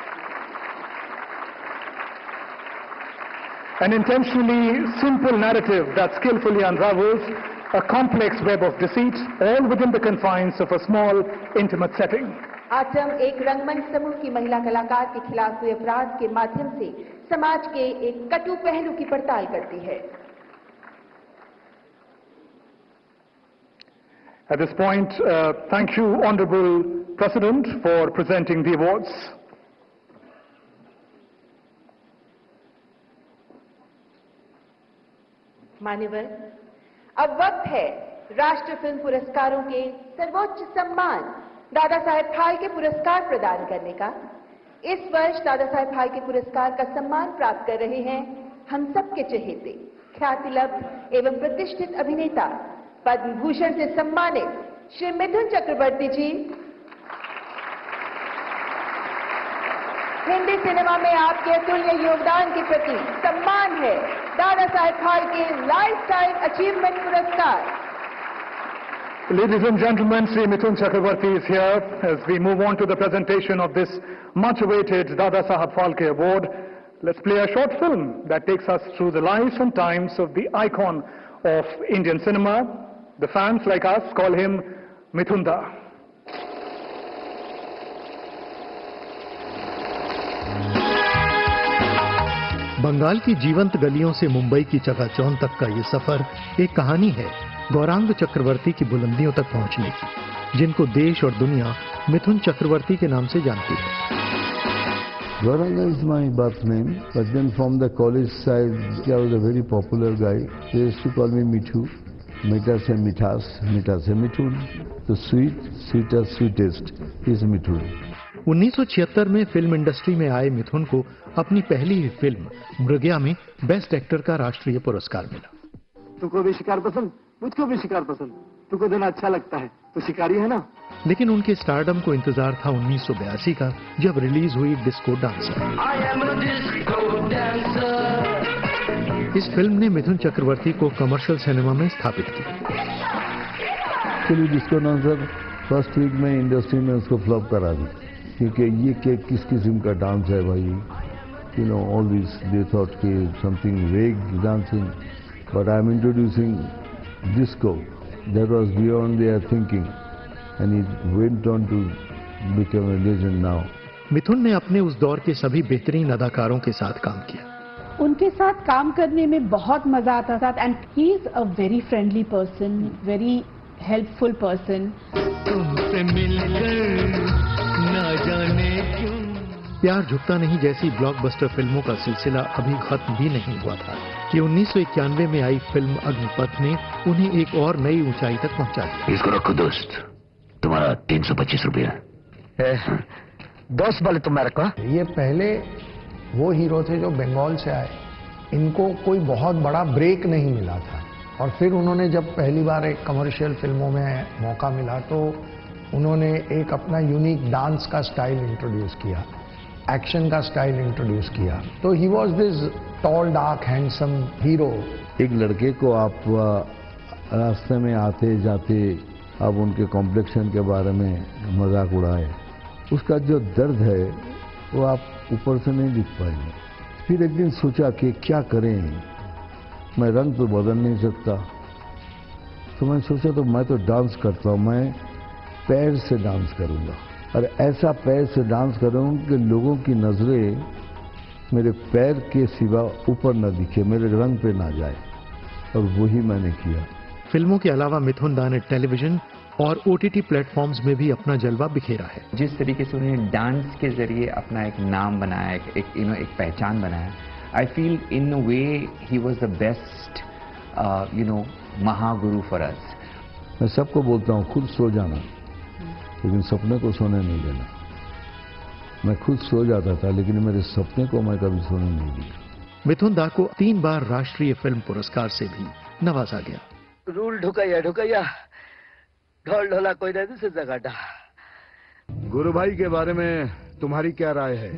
An intentionally simple narrative that skillfully unravels a complex web of deceit, all within the confines of a small, intimate setting. Aattam एक रंगमंच समूह की महिला कलाकार के खिलाफ हुए अपराध के माध्यम से समाज के एक कटु पहलू की पड़ताल करती है। At this point, uh, thank you, Honorable President, for presenting the awards. मान्यवर, अब वक्त है राष्ट्रीय फिल्म पुरस्कारों के सर्वोच्च सम्मान दादा साहेब फाल्के पुरस्कार प्रदान करने का। इस वर्ष दादा साहेब फाल्के पुरस्कार का सम्मान प्राप्त कर रहे हैं हम सबके चहेते, ख्यातिलब्ध एवं प्रतिष्ठित अभिनेता, पद्म भूषण से सम्मानित श्री मिथुन चक्रवर्ती जी। हिंदी सिनेमा में आपके अतुल्य योगदान के प्रति सम्मान है Dada Saheb Phalke lifetime achievement पुरस्कार। Ladies and gentlemen, Sri Mithun Chakravarti is here as we move on to the presentation of this much-awaited Dada Saheb Phalke Award. Let's play a short film that takes us through the life and times of the icon of Indian cinema. The fans like us call him Mithunda. Bengal की जीवंत गलियों से मुंबई की चकाचौंध तक का ये सफर एक कहानी है गौरांग चक्रवर्ती की बुलंदियों तक पहुंचने की, जिनको देश और दुनिया मिथुन चक्रवर्ती के नाम से जानती है। Gauranga is my birth name, but then from the college side, I was a very popular guy. They used to call me Mithu. Mita se mithas, mita se Mithun. The sweet, sweetest, sweetest is Mithun. उन्नीस सौ छिहत्तर में film industry में आए मिथुन को अपनी पहली ही film मृगया में बेस्ट एक्टर का राष्ट्रीय पुरस्कार मिला। तुमको भी शिकार पसंद, मुझको भी शिकार पसंद। तुमको देना अच्छा लगता है, तो शिकारी है ना। लेकिन उनके स्टारडम को इंतजार था उन्नीस सौ बयासी का, जब रिलीज हुई डिस्को डांसर। इस फिल्म ने मिथुन चक्रवर्ती को कमर्शियल सिनेमा में स्थापित किया। डिस्को डांसर फर्स्ट वीक में इंडस्ट्री में उसको फ्लॉप करा दी, क्योंकि ये के किस किस्म का डांस है भाई, you know all this they thought कि something vague dancing, but I am introducing disco that was beyond their thinking and it went on to become a legend now. Mithun ने अपने उस दौर के सभी बेहतरीन अदाकारों के साथ काम किया। उनके साथ काम करने में बहुत मजा आता था and he is a very friendly person, very helpful person. तुमसे मिलकर ना जाने क्यों प्यार झुकता नहीं जैसी ब्लॉकबस्टर फिल्मों का सिलसिला अभी खत्म भी नहीं हुआ था कि उन्नीस सौ इक्यानवे में आई फिल्म अग्निपथ ने उन्हें एक और नई ऊंचाई तक पहुंचा दिया। इसको रखो दोस्त, तुम्हारा तीन सौ पच्चीस रुपया। दोस्त वाले तुम रखो। ये पहले वो हीरो थे जो बंगाल से आए, इनको कोई बहुत बड़ा ब्रेक नहीं मिला था, और फिर उन्होंने जब पहली बार एक कमर्शियल फिल्मों में मौका मिला तो उन्होंने एक अपना यूनिक डांस का स्टाइल इंट्रोड्यूस किया, एक्शन का स्टाइल इंट्रोड्यूस किया। तो he was this tall dark handsome hero. एक लड़के को आप रास्ते में आते जाते आप उनके कॉम्प्लेक्शन के बारे में मजाक उड़ाए, उसका जो दर्द है वो आप ऊपर से नहीं दिख पाएंगे। फिर एक दिन सोचा कि क्या करें, मैं रंग तो बदल नहीं सकता, तो मैं सोचा तो मैं तो डांस करता हूँ, मैं पैर से डांस करूँगा, और ऐसा पैर से डांस करूँगा कि लोगों की नज़रें मेरे पैर के सिवा ऊपर न दिखे, मेरे रंग पे ना जाए, और वही मैंने किया। फिल्मों के अलावा मिथुन दा ने टेलीविजन और ओटीटी प्लेटफॉर्म्स में भी अपना जलवा बिखेरा है। जिस तरीके से उन्होंने डांस के जरिए अपना एक नाम बनाया, एक यू नो एक पहचान बनाया, I feel in a way he was the best you know Mahaguru for us. मैं सबको बोलता हूँ खुद सो जाना, लेकिन सपने को सोने नहीं देना। मैं खुद सो जाता था, लेकिन मेरे सपने को मैं कभी सोने नहीं दिया। मिथुन दा को तीन बार राष्ट्रीय फिल्म पुरस्कार से भी नवाजा गया। रूल ढुकैया ढुकैया ढोल ढोला कोई नहीं से जगाटा। गुरु भाई के बारे में तुम्हारी क्या राय है?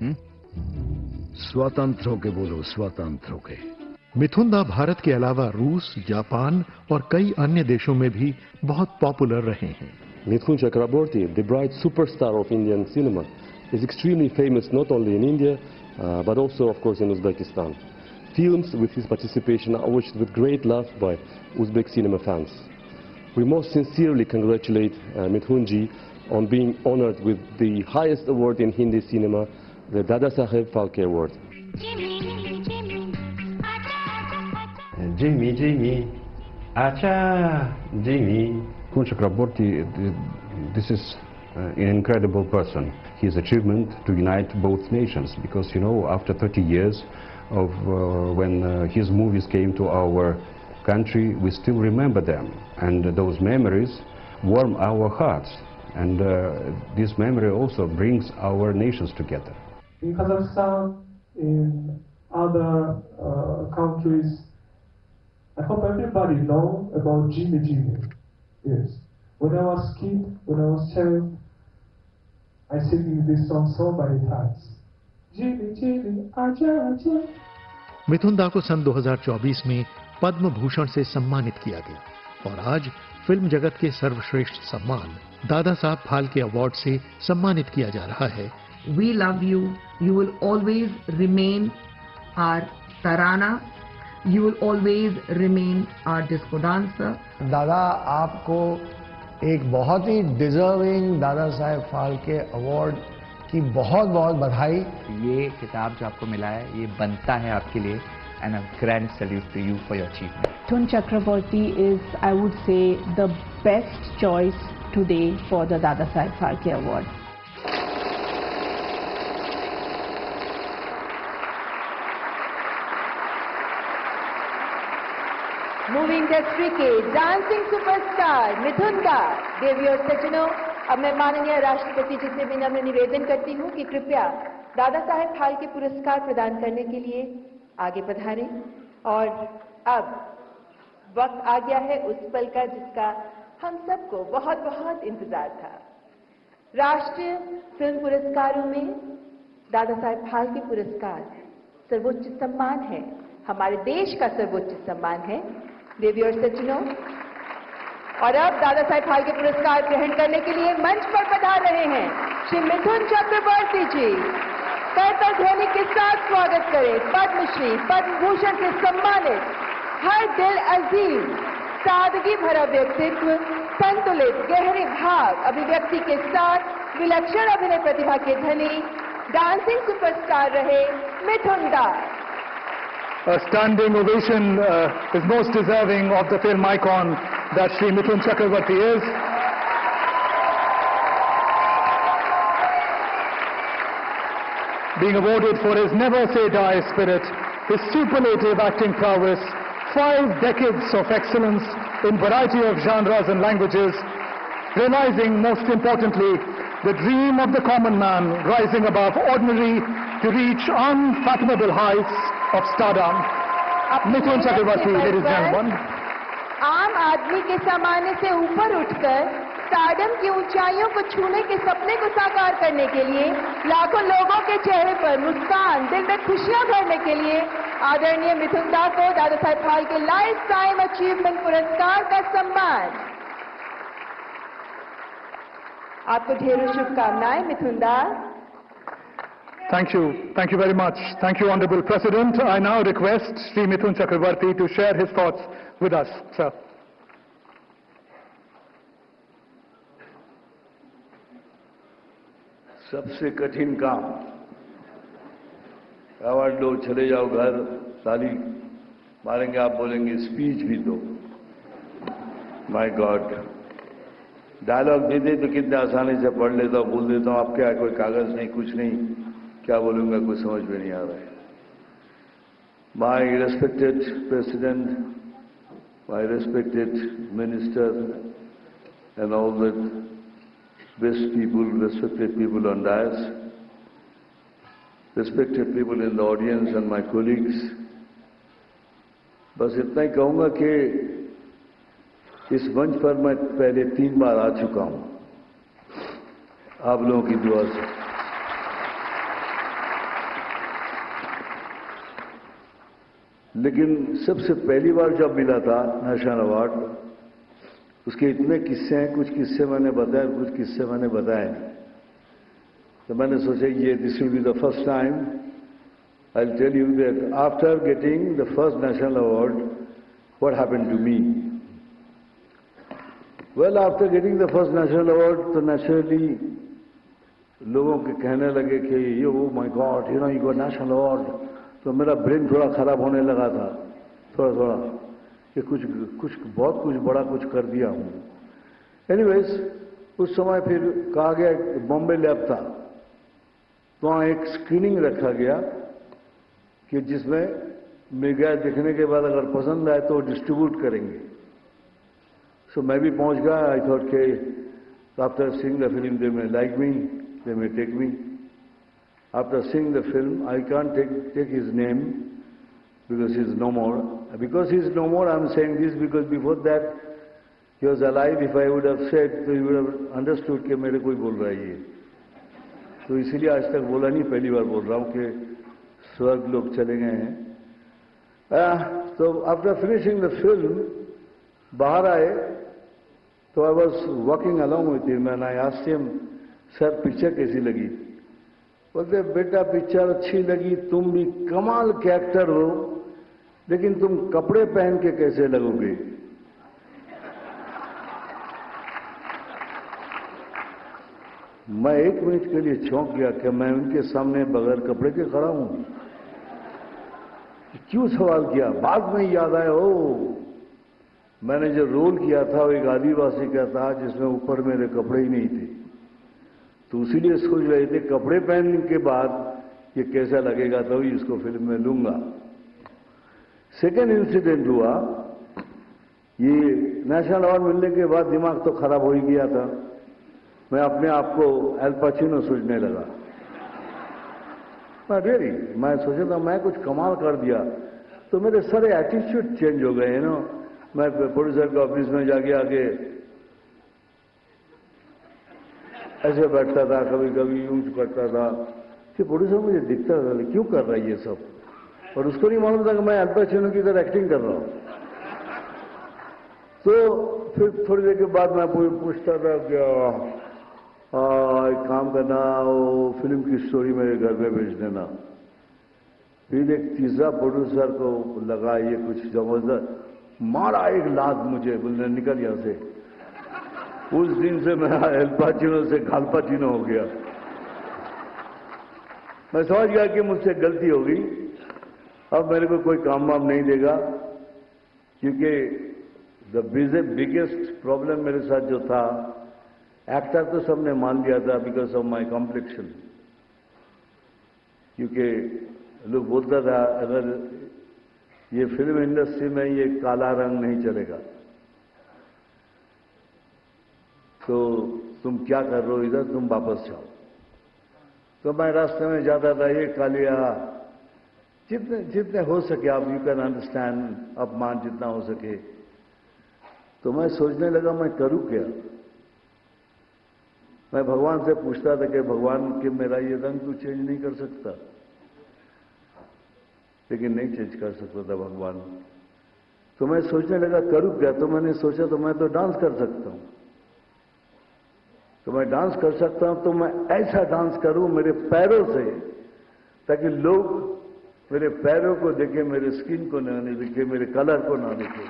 स्वतंत्र होके बोलो, स्वतंत्र होके। मिथुन दा भारत के अलावा रूस, जापान और कई अन्य देशों में भी बहुत पॉपुलर रहे हैं। Mithun Chakraborty, the bright superstar of Indian cinema, is extremely famous not only in India, uh, but also, of course, in Uzbekistan. Films with his participation are watched with great love by Uzbek cinema fans. We most sincerely congratulate uh, Mithun ji on being honored with the highest award in Hindi cinema, the Dada Saheb Phalke Award. Jimmy, Jimmy, Acha, Jimmy. Mithun Chakraborty, this is uh, an incredible person. His achievement to unite both nations, because you know, after thirty years of uh, when uh, his movies came to our country, we still remember them, and those memories warm our hearts, and uh, this memory also brings our nations together. In Kazakhstan, in other uh, countries, I hope everybody knows about Jimmy Jimmy. Yes. When I was a kid, when I was child, I sang this song so many times. Jimmy, Jimmy, आजा आजा। मिथुन दा को सन दो हज़ार चौबीस में पद्म भूषण से सम्मानित किया गया, और आज फिल्म जगत के सर्वश्रेष्ठ सम्मान दादा साहब फाल्के अवार्ड से सम्मानित किया जा रहा है। We love you. You will always remain our tarana. You will always remain our disco dancer. दादा आपको एक बहुत ही डिजर्विंग दादा साहेब फाल्के अवार्ड की बहुत बहुत बधाई। ये किताब जो आपको मिला है, ये बनता है आपके लिए, and a grand salute to you for your achievement. Mithun Chakraborty is, I would say, the best choice today for the Dada Saheb Phalke Award. Movie industry के डांसिंग सुपरस्टार मिथुन दा, देवी और सज्जनों, अब मैं माननीय राष्ट्रपति जी से विनम्र निवेदन करती हूँ कि कृपया दादा साहेब फाल्के पुरस्कार प्रदान करने के लिए आगे पधारें। और अब वक्त आ गया है उस पल का जिसका हम सबको बहुत बहुत इंतजार था। राष्ट्रीय फिल्म पुरस्कारों में दादा साहेब फाल्के पुरस्कार सर्वोच्च सम्मान है, हमारे देश का सर्वोच्च सम्मान है। देवी और सज्जनों, और अब दादा साहेब फाल्के पुरस्कार ग्रहण करने के लिए मंच पर पधार रहे हैं श्री मिथुन चक्रवर्ती जी। करताल ध्वनि के साथ स्वागत करें पद्मश्री, पद्म भूषण से सम्मानित, हर दिल अजीज, सादगी भरा व्यक्तित्व, संतुलित गहरे भाव अभिव्यक्ति के साथ विलक्षण अभिनय प्रतिभा के धनी, डांसिंग सुपरस्टार रहे मिथुन दा। A standing ovation uh, is most deserving of the film icon that Shri Mithun Chakravarti is. being awarded for his never-say-die spirit, his superlative acting prowess, five decades of excellence in variety of genres and languages, realizing most importantly the dream of the common man rising above ordinary to reach unfathomable heights of stardom. Mithun Chakrabarti, ladies and gentlemen. आम आदमी के सामान्य से ऊपर उठकर stardom की ऊंचाइयों को छूने के सपने को साकार करने के लिए लाखों लोगों के चेहरे पर मुस्कान, दिल में खुशियां भरने के लिए आदरणीय मिथुन दा को दादा साहेब फाल्के के लाइफ टाइम अचीवमेंट पुरस्कार का सम्मान। आपको ढेरों शुभकामनाएं मिथुन दा। Thank you. Thank you very much. Thank you, Honorable President. I now request Sri Mithun Chakrabarti to share his thoughts with us, sir. सबसे कठिन काम, अवार्ड लो, चले जाओ घर, ताली मारेंगे, आप बोलेंगे स्पीच भी दो। माय गॉड, डायलॉग दे दे तो कितने आसानी से पढ़ लेता हूँ, बोल देता हूँ, आप क्या कोई कागज नहीं, कुछ नहीं, क्या बोलूंगा कुछ समझ में नहीं आ रहा है। My respected president, my respected minister and all the best people, respected people on dais, respected people in the audience and my colleagues, बस इतना ही कहूंगा कि इस मंच पर मैं पहले तीन बार आ चुका हूं आप लोगों की दुआ से। लेकिन सबसे पहली बार जब मिला था नेशनल अवार्ड, उसके इतने किस्से हैं, कुछ किस्से मैंने बताए, कुछ किस्से मैंने बताए। तो मैंने सोचा ये this will be the first time I will tell you that after getting the first national award what happened to me. Well, after getting the first national award तो नेचुरली लोगों के कहने लगे कि yo my god, you know you got national award. तो मेरा brain थोड़ा खराब होने लगा था, थोड़ा थोड़ा कि कुछ कुछ बहुत कुछ बड़ा कुछ कर दिया हूं। एनीवेज, उस समय फिर कहा गया बॉम्बे लैब था, तो वहाँ एक स्क्रीनिंग रखा गया कि जिसमें मेगा देखने के बाद अगर पसंद आए तो डिस्ट्रीब्यूट करेंगे। सो मैं भी पहुंच गया। आई थॉट के after seeing the film they may like me, they may take me. After seeing the film I can't take take his name because he is no more. Because he is no more, I am saying this because before that he was alive. If I would have said, so he would have understood कि मेरे कोई बोल रहा है ये। तो इसीलिए आज तक बोला नहीं, पहली बार बोल रहा हूँ कि स्वर्ग लोग चले गए हैं। uh, तो आफ्टर फिनिशिंग द फिल्म बाहर आए तो I was walking along with him and I asked him, sir picture कैसी लगी? बोलते बेटा पिक्चर अच्छी लगी, तुम भी कमाल के एक्टर हो, लेकिन तुम कपड़े पहन के कैसे लगोगे? मैं एक मिनट के लिए चौंक गया कि मैं उनके सामने बगैर कपड़े के खड़ा हूं। क्यों सवाल किया? बाद में याद आया, ओ मैंने जो रोल किया था वो एक आदिवासी का था जिसमें ऊपर मेरे कपड़े ही नहीं थे, तो इसीलिए सोच रहे थे कपड़े पहनने के बाद ये कैसा लगेगा, तभी तो इसको फिल्म में लूंगा। सेकेंड इंसिडेंट हुआ, ये नेशनल अवार्ड मिलने के बाद दिमाग तो खराब हो ही गया था। मैं अपने आप को एल पचिनो सोचने लगा। मैं रियली मैं सोचा था मैं कुछ कमाल कर दिया, तो मेरे सारे एटीट्यूड चेंज हो गए ना। मैं प्रोड्यूसर के ऑफिस में जाके आगे ऐसे बैठता था, कभी कभी यूं करता था कि प्रोड्यूसर मुझे दिखता था क्यों कर रहा है ये सब, और उसको नहीं मालूम था कि मैं अल पचिनो की तरह एक्टिंग कर रहा हूं। तो फिर थोड़ी देर के बाद मैं पूछता था क्या एक काम करना, वो फिल्म की स्टोरी मेरे घर में भेज देना। फिर एक तीसरा प्रोड्यूसर को लगा ये कुछ जबरदस्त, मारा एक लात मुझे, बोलने निकल यहां से। उस दिन से मैं एल पचिनो से गाल पचिनो हो गया। मैं समझ गया कि मुझसे गलती हो गई, अब मेरे को कोई काम वाम नहीं देगा, क्योंकि द बिगेस्ट प्रॉब्लम मेरे साथ जो था, एक्टर तो सबने मान लिया था बिकॉज ऑफ माई कॉम्प्लेक्शन, क्योंकि लोग बोलता था अगर ये फिल्म इंडस्ट्री में ये काला रंग नहीं चलेगा तो तुम क्या कर रहे हो इधर, तुम वापस जाओ। तो मैं रास्ते में जाता था, ये कालिया, जितने जितने हो सके आप, यू कैन अंडरस्टैंड, अपमान जितना हो सके। तो मैं सोचने लगा मैं करूं क्या। मैं भगवान से पूछता था कि भगवान कि मेरा ये रंग तू चेंज नहीं कर सकता, लेकिन नहीं चेंज कर सकता था भगवान। तो मैं सोचने लगा करूं क्या। तो मैंने सोचा तो मैं तो डांस कर सकता हूं, तो मैं डांस कर सकता हूं तो मैं ऐसा डांस करूं मेरे पैरों से, ताकि लोग मेरे पैरों को देखे, मेरे स्किन को ना देखे, मेरे कलर को ना देखे।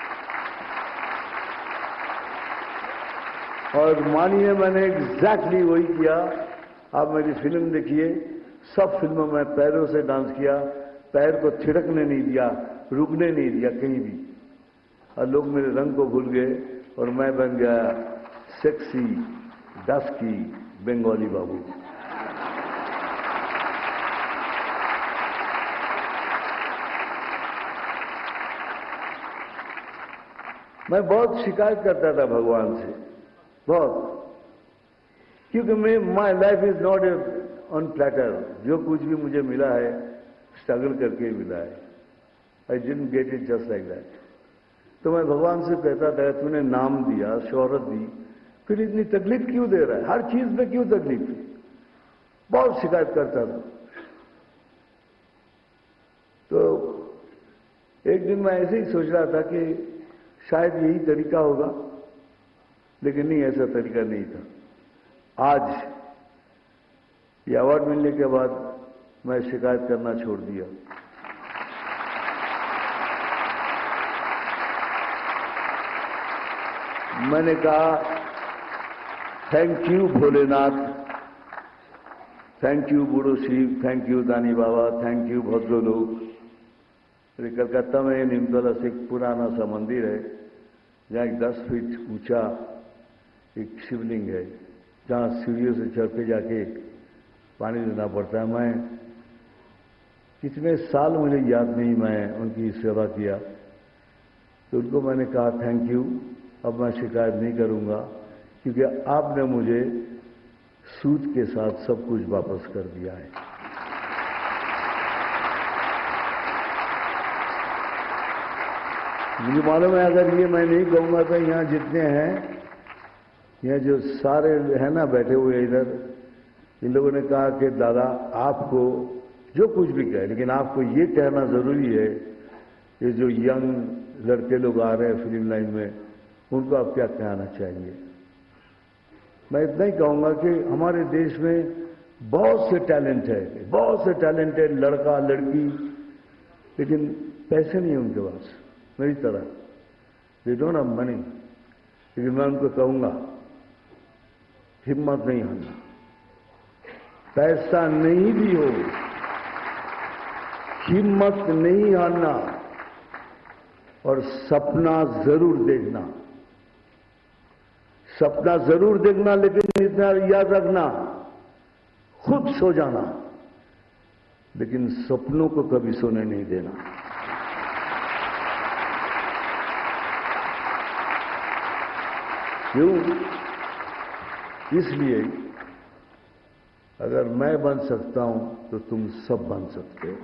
और मानिए मैंने एग्जैक्टली वही किया। आप मेरी फिल्म देखिए, सब फिल्मों में पैरों से डांस किया, पैर को थिरकने नहीं दिया, रुकने नहीं दिया कहीं भी। और लोग मेरे रंग को भूल गए और मैं बन गया सेक्सी डस्की बंगाली बाबू। मैं बहुत शिकायत करता था भगवान से, बहुत, क्योंकि मैं my life is not a on platter. जो कुछ भी मुझे मिला है स्ट्रगल करके मिला है। I didn't get it just like that. तो मैं भगवान से कहता था तूने नाम दिया, शोहरत दी, फिर इतनी तकलीफ क्यों दे रहा है, हर चीज में क्यों तकलीफ। बहुत शिकायत करता था। तो एक दिन मैं ऐसे ही सोच रहा था कि शायद यही तरीका होगा, लेकिन नहीं, ऐसा तरीका नहीं था। आज ये अवार्ड मिलने के बाद मैं शिकायत करना छोड़ दिया। मैंने कहा thank you Bholenath, thank you Budho Shiva, thank you दानी बाबा, थैंक यू भद्रो लोग। अरे कलकत्ता में निमतौला से एक पुराना सा मंदिर है, जहाँ एक दस फीट ऊंचा एक शिवलिंग है, जहाँ सीढ़ियों से चढ़ के जाके पानी देना पड़ता है। मैं कितने साल मुझे याद नहीं, मैं उनकी सेवा किया। तो उनको मैंने कहा थैंक यू, अब मैं शिकायत नहीं करूंगा, क्योंकि आपने मुझे सूद के साथ सब कुछ वापस कर दिया है। मुझे मालूम है अगर ये मैं नहीं कहूंगा तो यहाँ जितने हैं, यहाँ जो सारे हैं ना बैठे हुए इधर, इन लोगों ने कहा कि दादा आपको जो कुछ भी कहे, लेकिन आपको ये कहना जरूरी है, ये जो यंग लड़के लोग आ रहे हैं फिल्म लाइन में, उनको आप क्या कहना चाहिए। मैं इतना ही कहूंगा कि हमारे देश में बहुत से टैलेंट है, बहुत से टैलेंट है, लड़का लड़की, लेकिन पैसे नहीं है उनके पास, मेरी तरह। They don't have money. लेकिन मैं उनको कहूंगा हिम्मत नहीं हारना, पैसा नहीं भी हो हिम्मत नहीं हारना, और सपना जरूर देखना, सपना जरूर देखना, लेकिन इतना याद रखना, खुद सो जाना, लेकिन सपनों को कभी सोने नहीं देना। क्यों? इसलिए अगर मैं बन सकता हूं तो तुम सब बन सकते हो।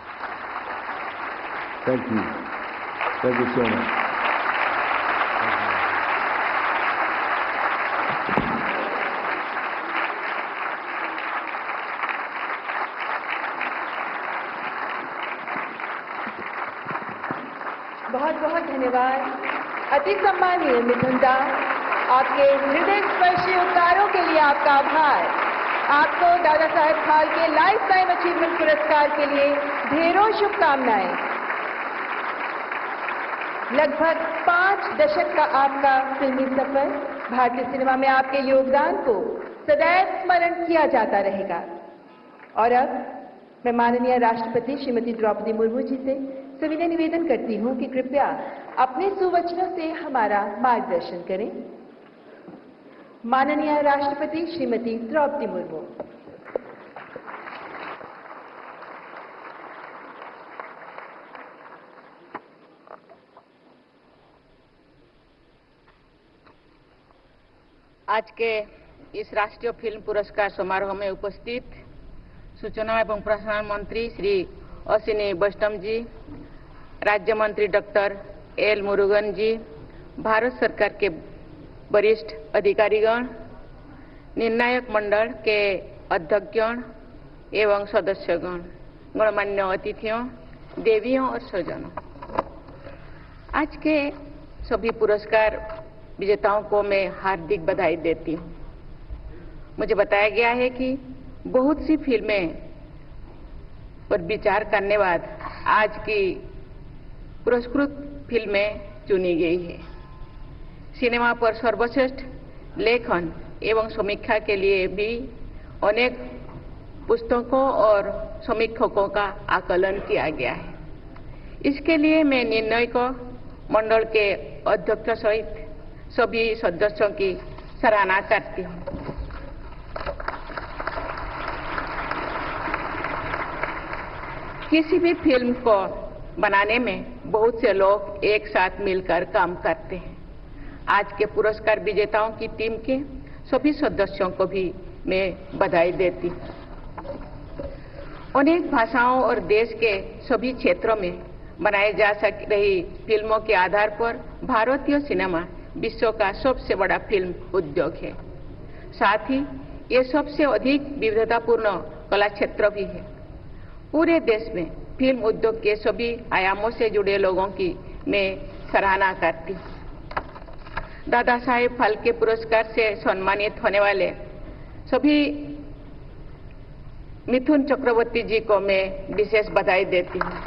Thank you, thank you so much. बहुत बहुत धन्यवाद। अति सम्मानीय मिथुन दा, आपके हृदय स्पर्शी उपकारों के लिए आपका आभार। आपको Dada Saheb Phalke lifetime achievement पुरस्कार के लिए ढेरों शुभकामनाएं। लगभग पांच दशक का आपका फिल्मी सफर, भारतीय सिनेमा में आपके योगदान को सदैव स्मरण किया जाता रहेगा। और अब मैं माननीय राष्ट्रपति श्रीमती द्रौपदी मुर्मू जी से सविनय निवेदन करती हूं कि कृपया अपने सुवचनों से हमारा मार्गदर्शन करें। माननीय राष्ट्रपति श्रीमती द्रौपदी मुर्मू। आज के इस राष्ट्रीय फिल्म पुरस्कार समारोह में उपस्थित सूचना एवं प्रसारण मंत्री श्री अश्विनी वैष्णव जी, राज्य मंत्री डॉक्टर एल मुरुगन जी, भारत सरकार के वरिष्ठ अधिकारीगण, निर्णायक मंडल के अध्यक्षगण एवं सदस्यगण, गणमान्य अतिथियों, देवियों और स्वजनों, आज के सभी पुरस्कार विजेताओं को मैं हार्दिक बधाई देती हूँ। मुझे बताया गया है कि बहुत सी फिल्में पर विचार करने बाद आज की पुरस्कृत फिल्में चुनी गई है। सिनेमा पर सर्वश्रेष्ठ लेखन एवं समीक्षा के लिए भी अनेक पुस्तकों और समीक्षकों का आकलन किया गया है। इसके लिए मैं निर्णायक मंडल के अध्यक्ष सहित सभी सदस्यों की सराहना करती हूँ। किसी भी फिल्म को बनाने में बहुत से लोग एक साथ मिलकर काम करते हैं। आज के पुरस्कार विजेताओं की टीम के सभी सदस्यों को भी मैं बधाई देती हूँ। अनेक भाषाओं और देश के सभी क्षेत्रों में बनाई जा सक रही फिल्मों के आधार पर भारतीय सिनेमा विश्व का सबसे बड़ा फिल्म उद्योग है। साथ ही ये सबसे अधिक विविधतापूर्ण कला क्षेत्र भी है। पूरे देश में फिल्म उद्योग के सभी आयामों से जुड़े लोगों की मैं सराहना करती हूँ। दादा साहेब फाल्के पुरस्कार से सम्मानित होने वाले सभी मिथुन चक्रवर्ती जी को मैं विशेष बधाई देती हूँ।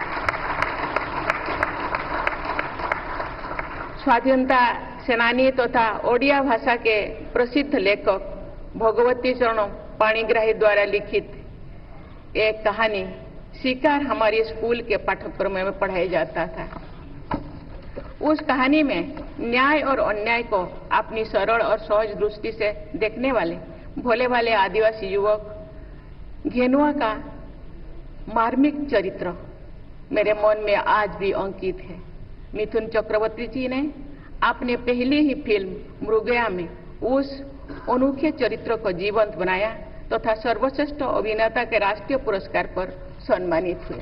स्वाधीनता सेनानी तथा तो ओडिया भाषा के प्रसिद्ध लेखक भगवती चरण पाणिग्राही द्वारा लिखित एक कहानी शिकार हमारे स्कूल के पाठ्यक्रम में पढ़ाया जाता था। उस कहानी में न्याय और अन्याय को अपनी सरल और सहज दृष्टि से देखने वाले भोले भाले आदिवासी युवक घेनुआ का मार्मिक चरित्र मेरे मन में आज भी अंकित है। मिथुन चक्रवर्ती जी ने अपने पहली ही फिल्म मृगया में उस अनोखे चरित्र को जीवंत बनाया तथा तो सर्वश्रेष्ठ अभिनेता के राष्ट्रीय पुरस्कार पर सम्मानित हुए।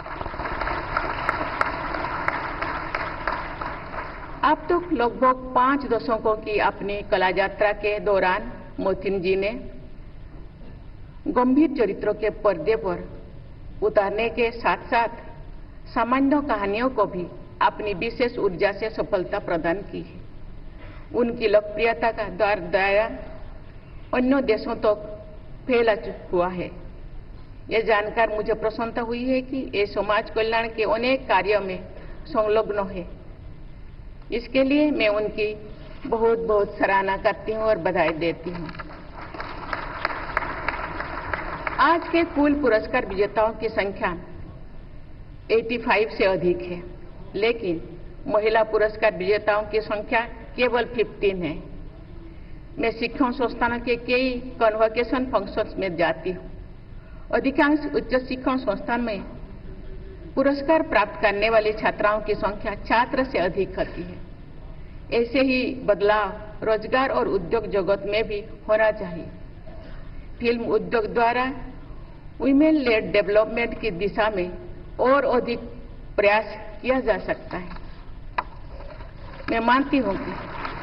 अब तक तो लगभग पांच दशकों की अपनी कला यात्रा के दौरान मिथुन जी ने गंभीर चरित्रों के पर्दे पर उतारने के साथ साथ सामान्य कहानियों को भी अपनी विशेष ऊर्जा से सफलता प्रदान की है। उनकी लोकप्रियता का द्वार दायरा अन्य देशों तक तो फैला हुआ है। यह जानकर मुझे प्रसन्नता हुई है कि ये समाज कल्याण के अनेक कार्यों में संलग्न है। इसके लिए मैं उनकी बहुत बहुत सराहना करती हूँ और बधाई देती हूँ। आज के कुल पुरस्कार विजेताओं की संख्या पचासी से अधिक है, लेकिन महिला पुरस्कार विजेताओं की संख्या केवल पंद्रह है। मैं शिक्षण संस्थानों के कई कन्वोकेशन फंक्शंस में जाती हूँ। अधिकांश उच्च शिक्षण संस्थान में पुरस्कार प्राप्त करने वाली छात्राओं की संख्या छात्र से अधिक होती है। ऐसे ही बदलाव रोजगार और उद्योग जगत में भी होना चाहिए। फिल्म उद्योग द्वारा वुमेन लेड डेवलपमेंट की दिशा में और अधिक प्रयास किया जा सकता है। मैं मानती हूँ कि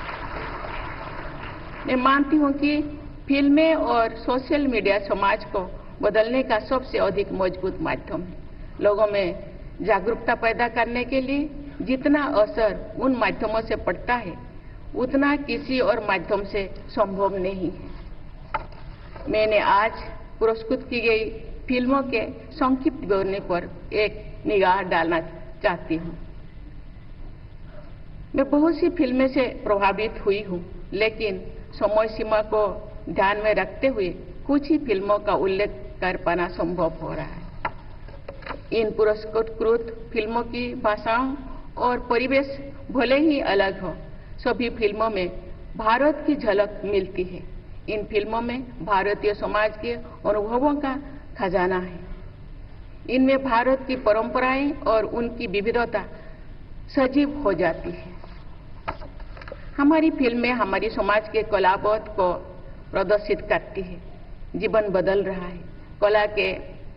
मैं मानती हूँ कि फिल्में और सोशल मीडिया समाज को बदलने का सबसे अधिक मजबूत माध्यम है। लोगों में जागरूकता पैदा करने के लिए जितना असर उन माध्यमों से पड़ता है, उतना किसी और माध्यम से संभव नहीं है। मैंने आज पुरस्कृत की गई फिल्मों के संक्षिप्त विवरण पर एक निगाह डालना चाहती हूँ। मैं बहुत सी फिल्में से प्रभावित हुई हूँ, लेकिन समय सीमा को ध्यान में रखते हुए कुछ ही फिल्मों का उल्लेख कर पाना संभव हो रहा है। इन पुरस्कृत फिल्मों की भाषाओं और परिवेश भले ही अलग हो, सभी फिल्मों में भारत की झलक मिलती है। इन फिल्मों में भारतीय समाज के अनुभवों का खजाना है। इनमें भारत की परंपराएं और उनकी विविधता सजीव हो जाती है। हमारी फिल्में हमारी समाज के कलाबोध को प्रदर्शित करती है। जीवन बदल रहा है, कला के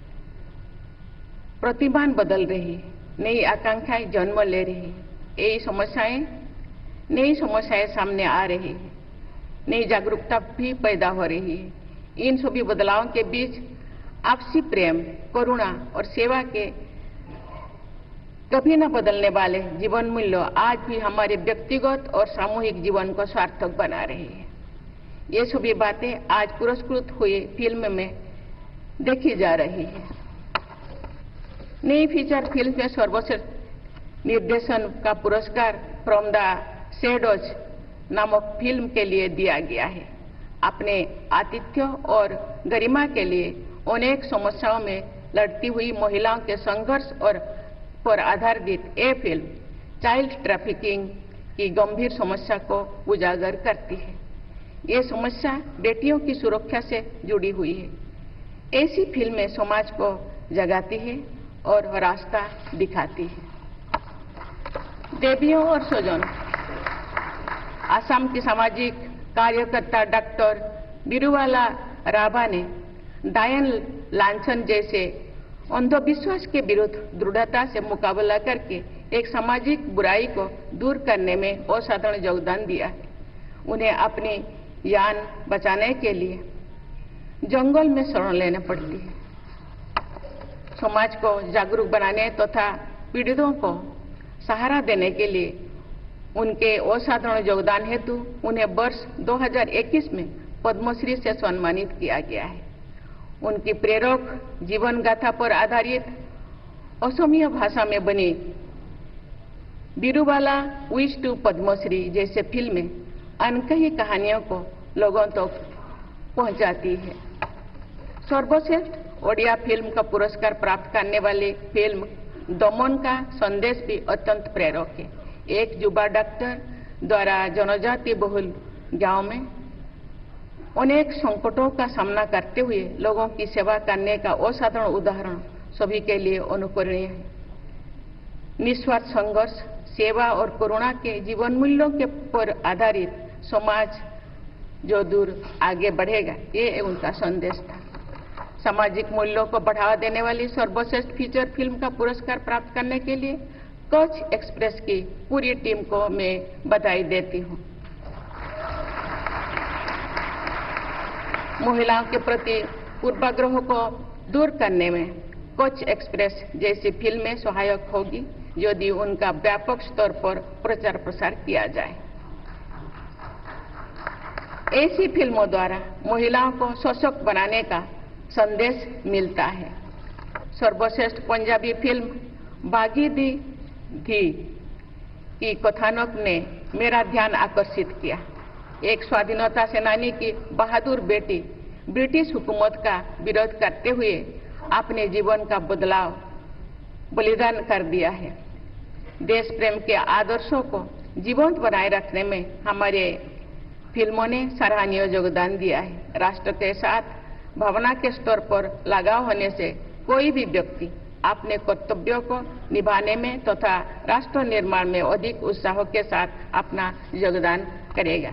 प्रतिमान बदल रही है, नई आकांक्षाएं जन्म ले रही है, यही समस्याएं नई समस्याएं सामने आ रही है, नई जागरूकता भी पैदा हो रही है। इन सभी बदलावों के बीच आपसी प्रेम, करुणा और सेवा के कभी न बदलने वाले जीवन मूल्य आज भी हमारे व्यक्तिगत और सामूहिक जीवन को सार्थक बना रही है। ये सभी बातें आज पुरस्कृत हुई फिल्म में देखी जा रही है। नई फीचर फिल्म में सर्वश्रेष्ठ निर्देशन का पुरस्कार फ्रॉम द शैडोज नामक फिल्म के लिए दिया गया है। अपने आतिथ्य और गरिमा के लिए अनेक समस्याओं में लड़ती हुई महिलाओं के संघर्ष और पर आधारित ये फिल्म चाइल्ड ट्रैफिकिंग की गंभीर समस्या को उजागर करती है। ये समस्या बेटियों की सुरक्षा से जुड़ी हुई है। ऐसी फिल्में समाज को जगाती है और रास्ता दिखाती है। देवियों और स्वजन, आसाम की सामाजिक कार्यकर्ता डॉक्टर बिरुवाला राभा ने डायन लांछन जैसे अंधविश्वास के विरुद्ध दृढ़ता से मुकाबला करके एक सामाजिक बुराई को दूर करने में असाधारण योगदान दिया है। उन्हें अपनी जान बचाने के लिए जंगल में शरण लेना पड़ती है। समाज को जागरूक बनाने तथा पीड़ितों को सहारा देने के लिए उनके असाधारण योगदान हेतु उन्हें वर्ष दो हज़ार इक्कीस में पद्मश्री से सम्मानित किया गया है। उनकी प्रेरक जीवन गाथा पर आधारित असमिया भाषा में बनी बिरुवाला विश टू पद्मश्री जैसे फिल्में अनकही कहानियों को लोगों तक तो पहुंचाती है। सर्वश्रेष्ठ ओडिया फिल्म का पुरस्कार प्राप्त करने वाली फिल्म दमन का संदेश भी अत्यंत प्रेरक है। एक युवा डॉक्टर द्वारा जनजाति बहुल गांव में अनेक संकटों का सामना करते हुए लोगों की सेवा करने का असाधारण उदाहरण सभी के लिए अनुकरणीय है। निस्वार्थ संघर्ष, सेवा और करुणा के जीवन मूल्यों के पर आधारित समाज जो दूर आगे बढ़ेगा, ये उनका संदेश था। सामाजिक मूल्यों को बढ़ावा देने वाली सर्वश्रेष्ठ फीचर फिल्म का पुरस्कार प्राप्त करने के लिए कच्छ एक्सप्रेस की पूरी टीम को मैं बधाई देती हूँ। महिलाओं के प्रति पूर्वाग्रहों को दूर करने में कच्छ एक्सप्रेस जैसी फिल्में सहायक होगी यदि उनका व्यापक स्तर पर प्रचार प्रसार किया जाए। ऐसी फिल्मों द्वारा महिलाओं को सशक्त बनाने का संदेश मिलता है। सर्वश्रेष्ठ पंजाबी फिल्म बागी दी थी की कथानक ने मेरा ध्यान आकर्षित किया। एक स्वाधीनता सेनानी की बहादुर बेटी ब्रिटिश हुकूमत का विरोध करते हुए अपने जीवन का बदलाव बलिदान कर दिया है। देश प्रेम के आदर्शों को जीवंत बनाए रखने में हमारे फिल्मों ने सराहनीय योगदान दिया है। राष्ट्र के साथ भावना के स्तर पर लगाव होने से कोई भी व्यक्ति अपने कर्तव्यों को निभाने में तथा राष्ट्र निर्माण में अधिक उत्साह के साथ अपना योगदान करेगा।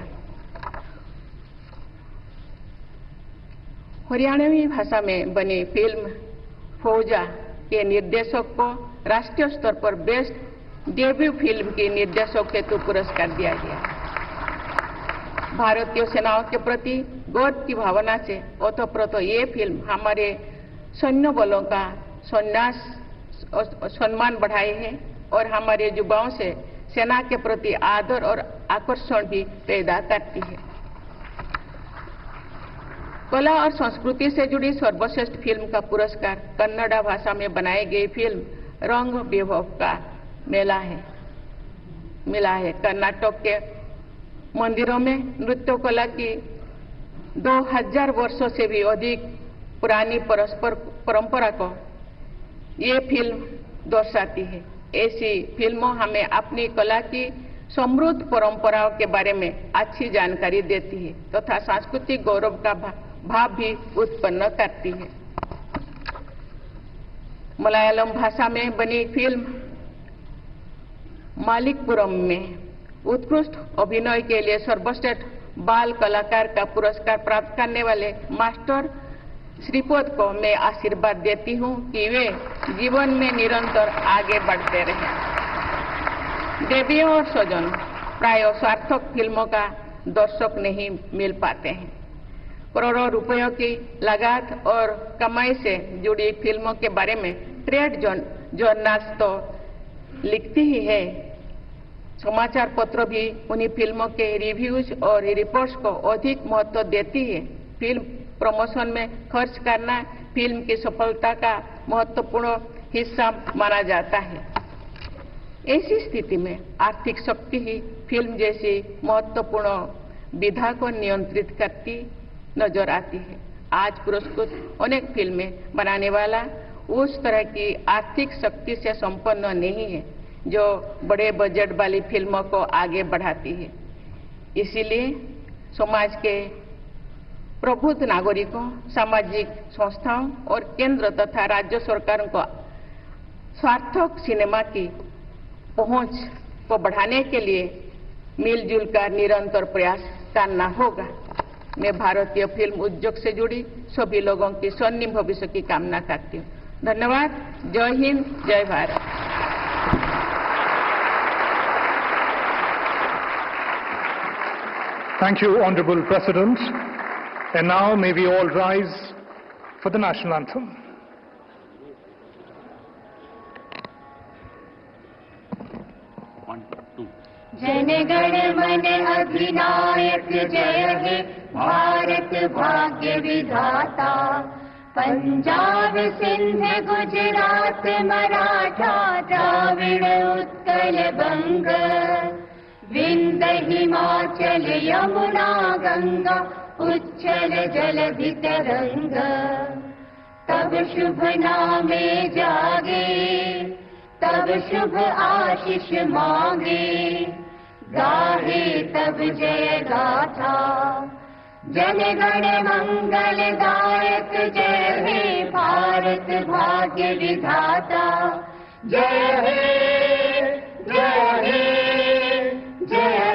हरियाणवी भाषा में बनी फिल्म फौजा के निर्देशक को राष्ट्रीय स्तर पर बेस्ट डेब्यू फिल्म की निर्देशक हेतु पुरस्कार दिया गया। भारतीय सेनाओं के प्रति गौरव की भावना से ओतप्रोत ये फिल्म हमारे सैन्य बलों का संन्यास सम्मान बढ़ाए है और हमारे युवाओं से सेना के प्रति आदर और आकर्षण भी पैदा करती है। कला और संस्कृति से जुड़ी सर्वश्रेष्ठ फिल्म का पुरस्कार कन्नड़ा भाषा में बनाई गई फिल्म रंग वैभव का मेला है मिला है। कर्नाटक के मंदिरों में नृत्य कला की दो हजार वर्षों से भी अधिक पुरानी परस्पर परंपरा को ये फिल्म दर्शाती है। ऐसी फिल्मों हमें अपनी कला की समृद्ध परंपराओं के बारे में अच्छी जानकारी देती है तथा तो सांस्कृतिक गौरव का भाव भी उत्पन्न करती है। मलयालम भाषा में बनी फिल्म मालिकपुरम में उत्कृष्ट अभिनय के लिए सर्वश्रेष्ठ बाल कलाकार का पुरस्कार प्राप्त करने वाले मास्टर श्रीपद को मैं आशीर्वाद देती हूं कि वे जीवन में निरंतर आगे बढ़ते रहें। देवियों और स्वजन, प्राय सार्थक फिल्मों का दर्शक नहीं मिल पाते हैं। करोड़ों रुपयों की लागत और कमाई से जुड़ी फिल्मों के बारे में ट्रेड जर्नल्स तो लिखती ही है। समाचार पत्र भी उन्हीं फिल्मों के रिव्यूज और रिपोर्ट्स को अधिक महत्व देती है। फिल्म प्रमोशन में खर्च करना फिल्म की सफलता का महत्वपूर्ण हिस्सा माना जाता है। ऐसी स्थिति में आर्थिक शक्ति ही फिल्म जैसी महत्वपूर्ण विधा को नियंत्रित करती नजर आती है। आज पुरस्कृत अनेक फिल्में बनाने वाला उस तरह की आर्थिक शक्ति से संपन्न नहीं है जो बड़े बजट वाली फिल्मों को आगे बढ़ाती है। इसीलिए समाज के प्रबुद्ध नागरिकों, सामाजिक संस्थाओं और केंद्र तथा राज्य सरकारों को सार्थक सिनेमा की पहुंच को बढ़ाने के लिए मिलजुल कर निरंतर प्रयास करना होगा। मैं भारतीय फिल्म उद्योग से जुड़ी सभी लोगों की स्वर्णिम भविष्य की कामना करती हूँ। धन्यवाद। जय हिंद, जय Bharat. Thank you, Honorable President. And now may we all rise for the national anthem. Jana Gana मन अधिनायक जय हे भारत भाग्य विधाता। पंजाब सिंध गुजरात मराठा द्राविड़ उत्कल बंग। विंध्य हिमाचल यमुना गंगा उच्छल जलधि तरंग। तब शुभ नामे जागे तब शुभ आशीष मांगे। गाहे तब जय गाथा जन गण मंगल दायक। जय हे भारत भाग्य विधाता। जय हे जय हे जय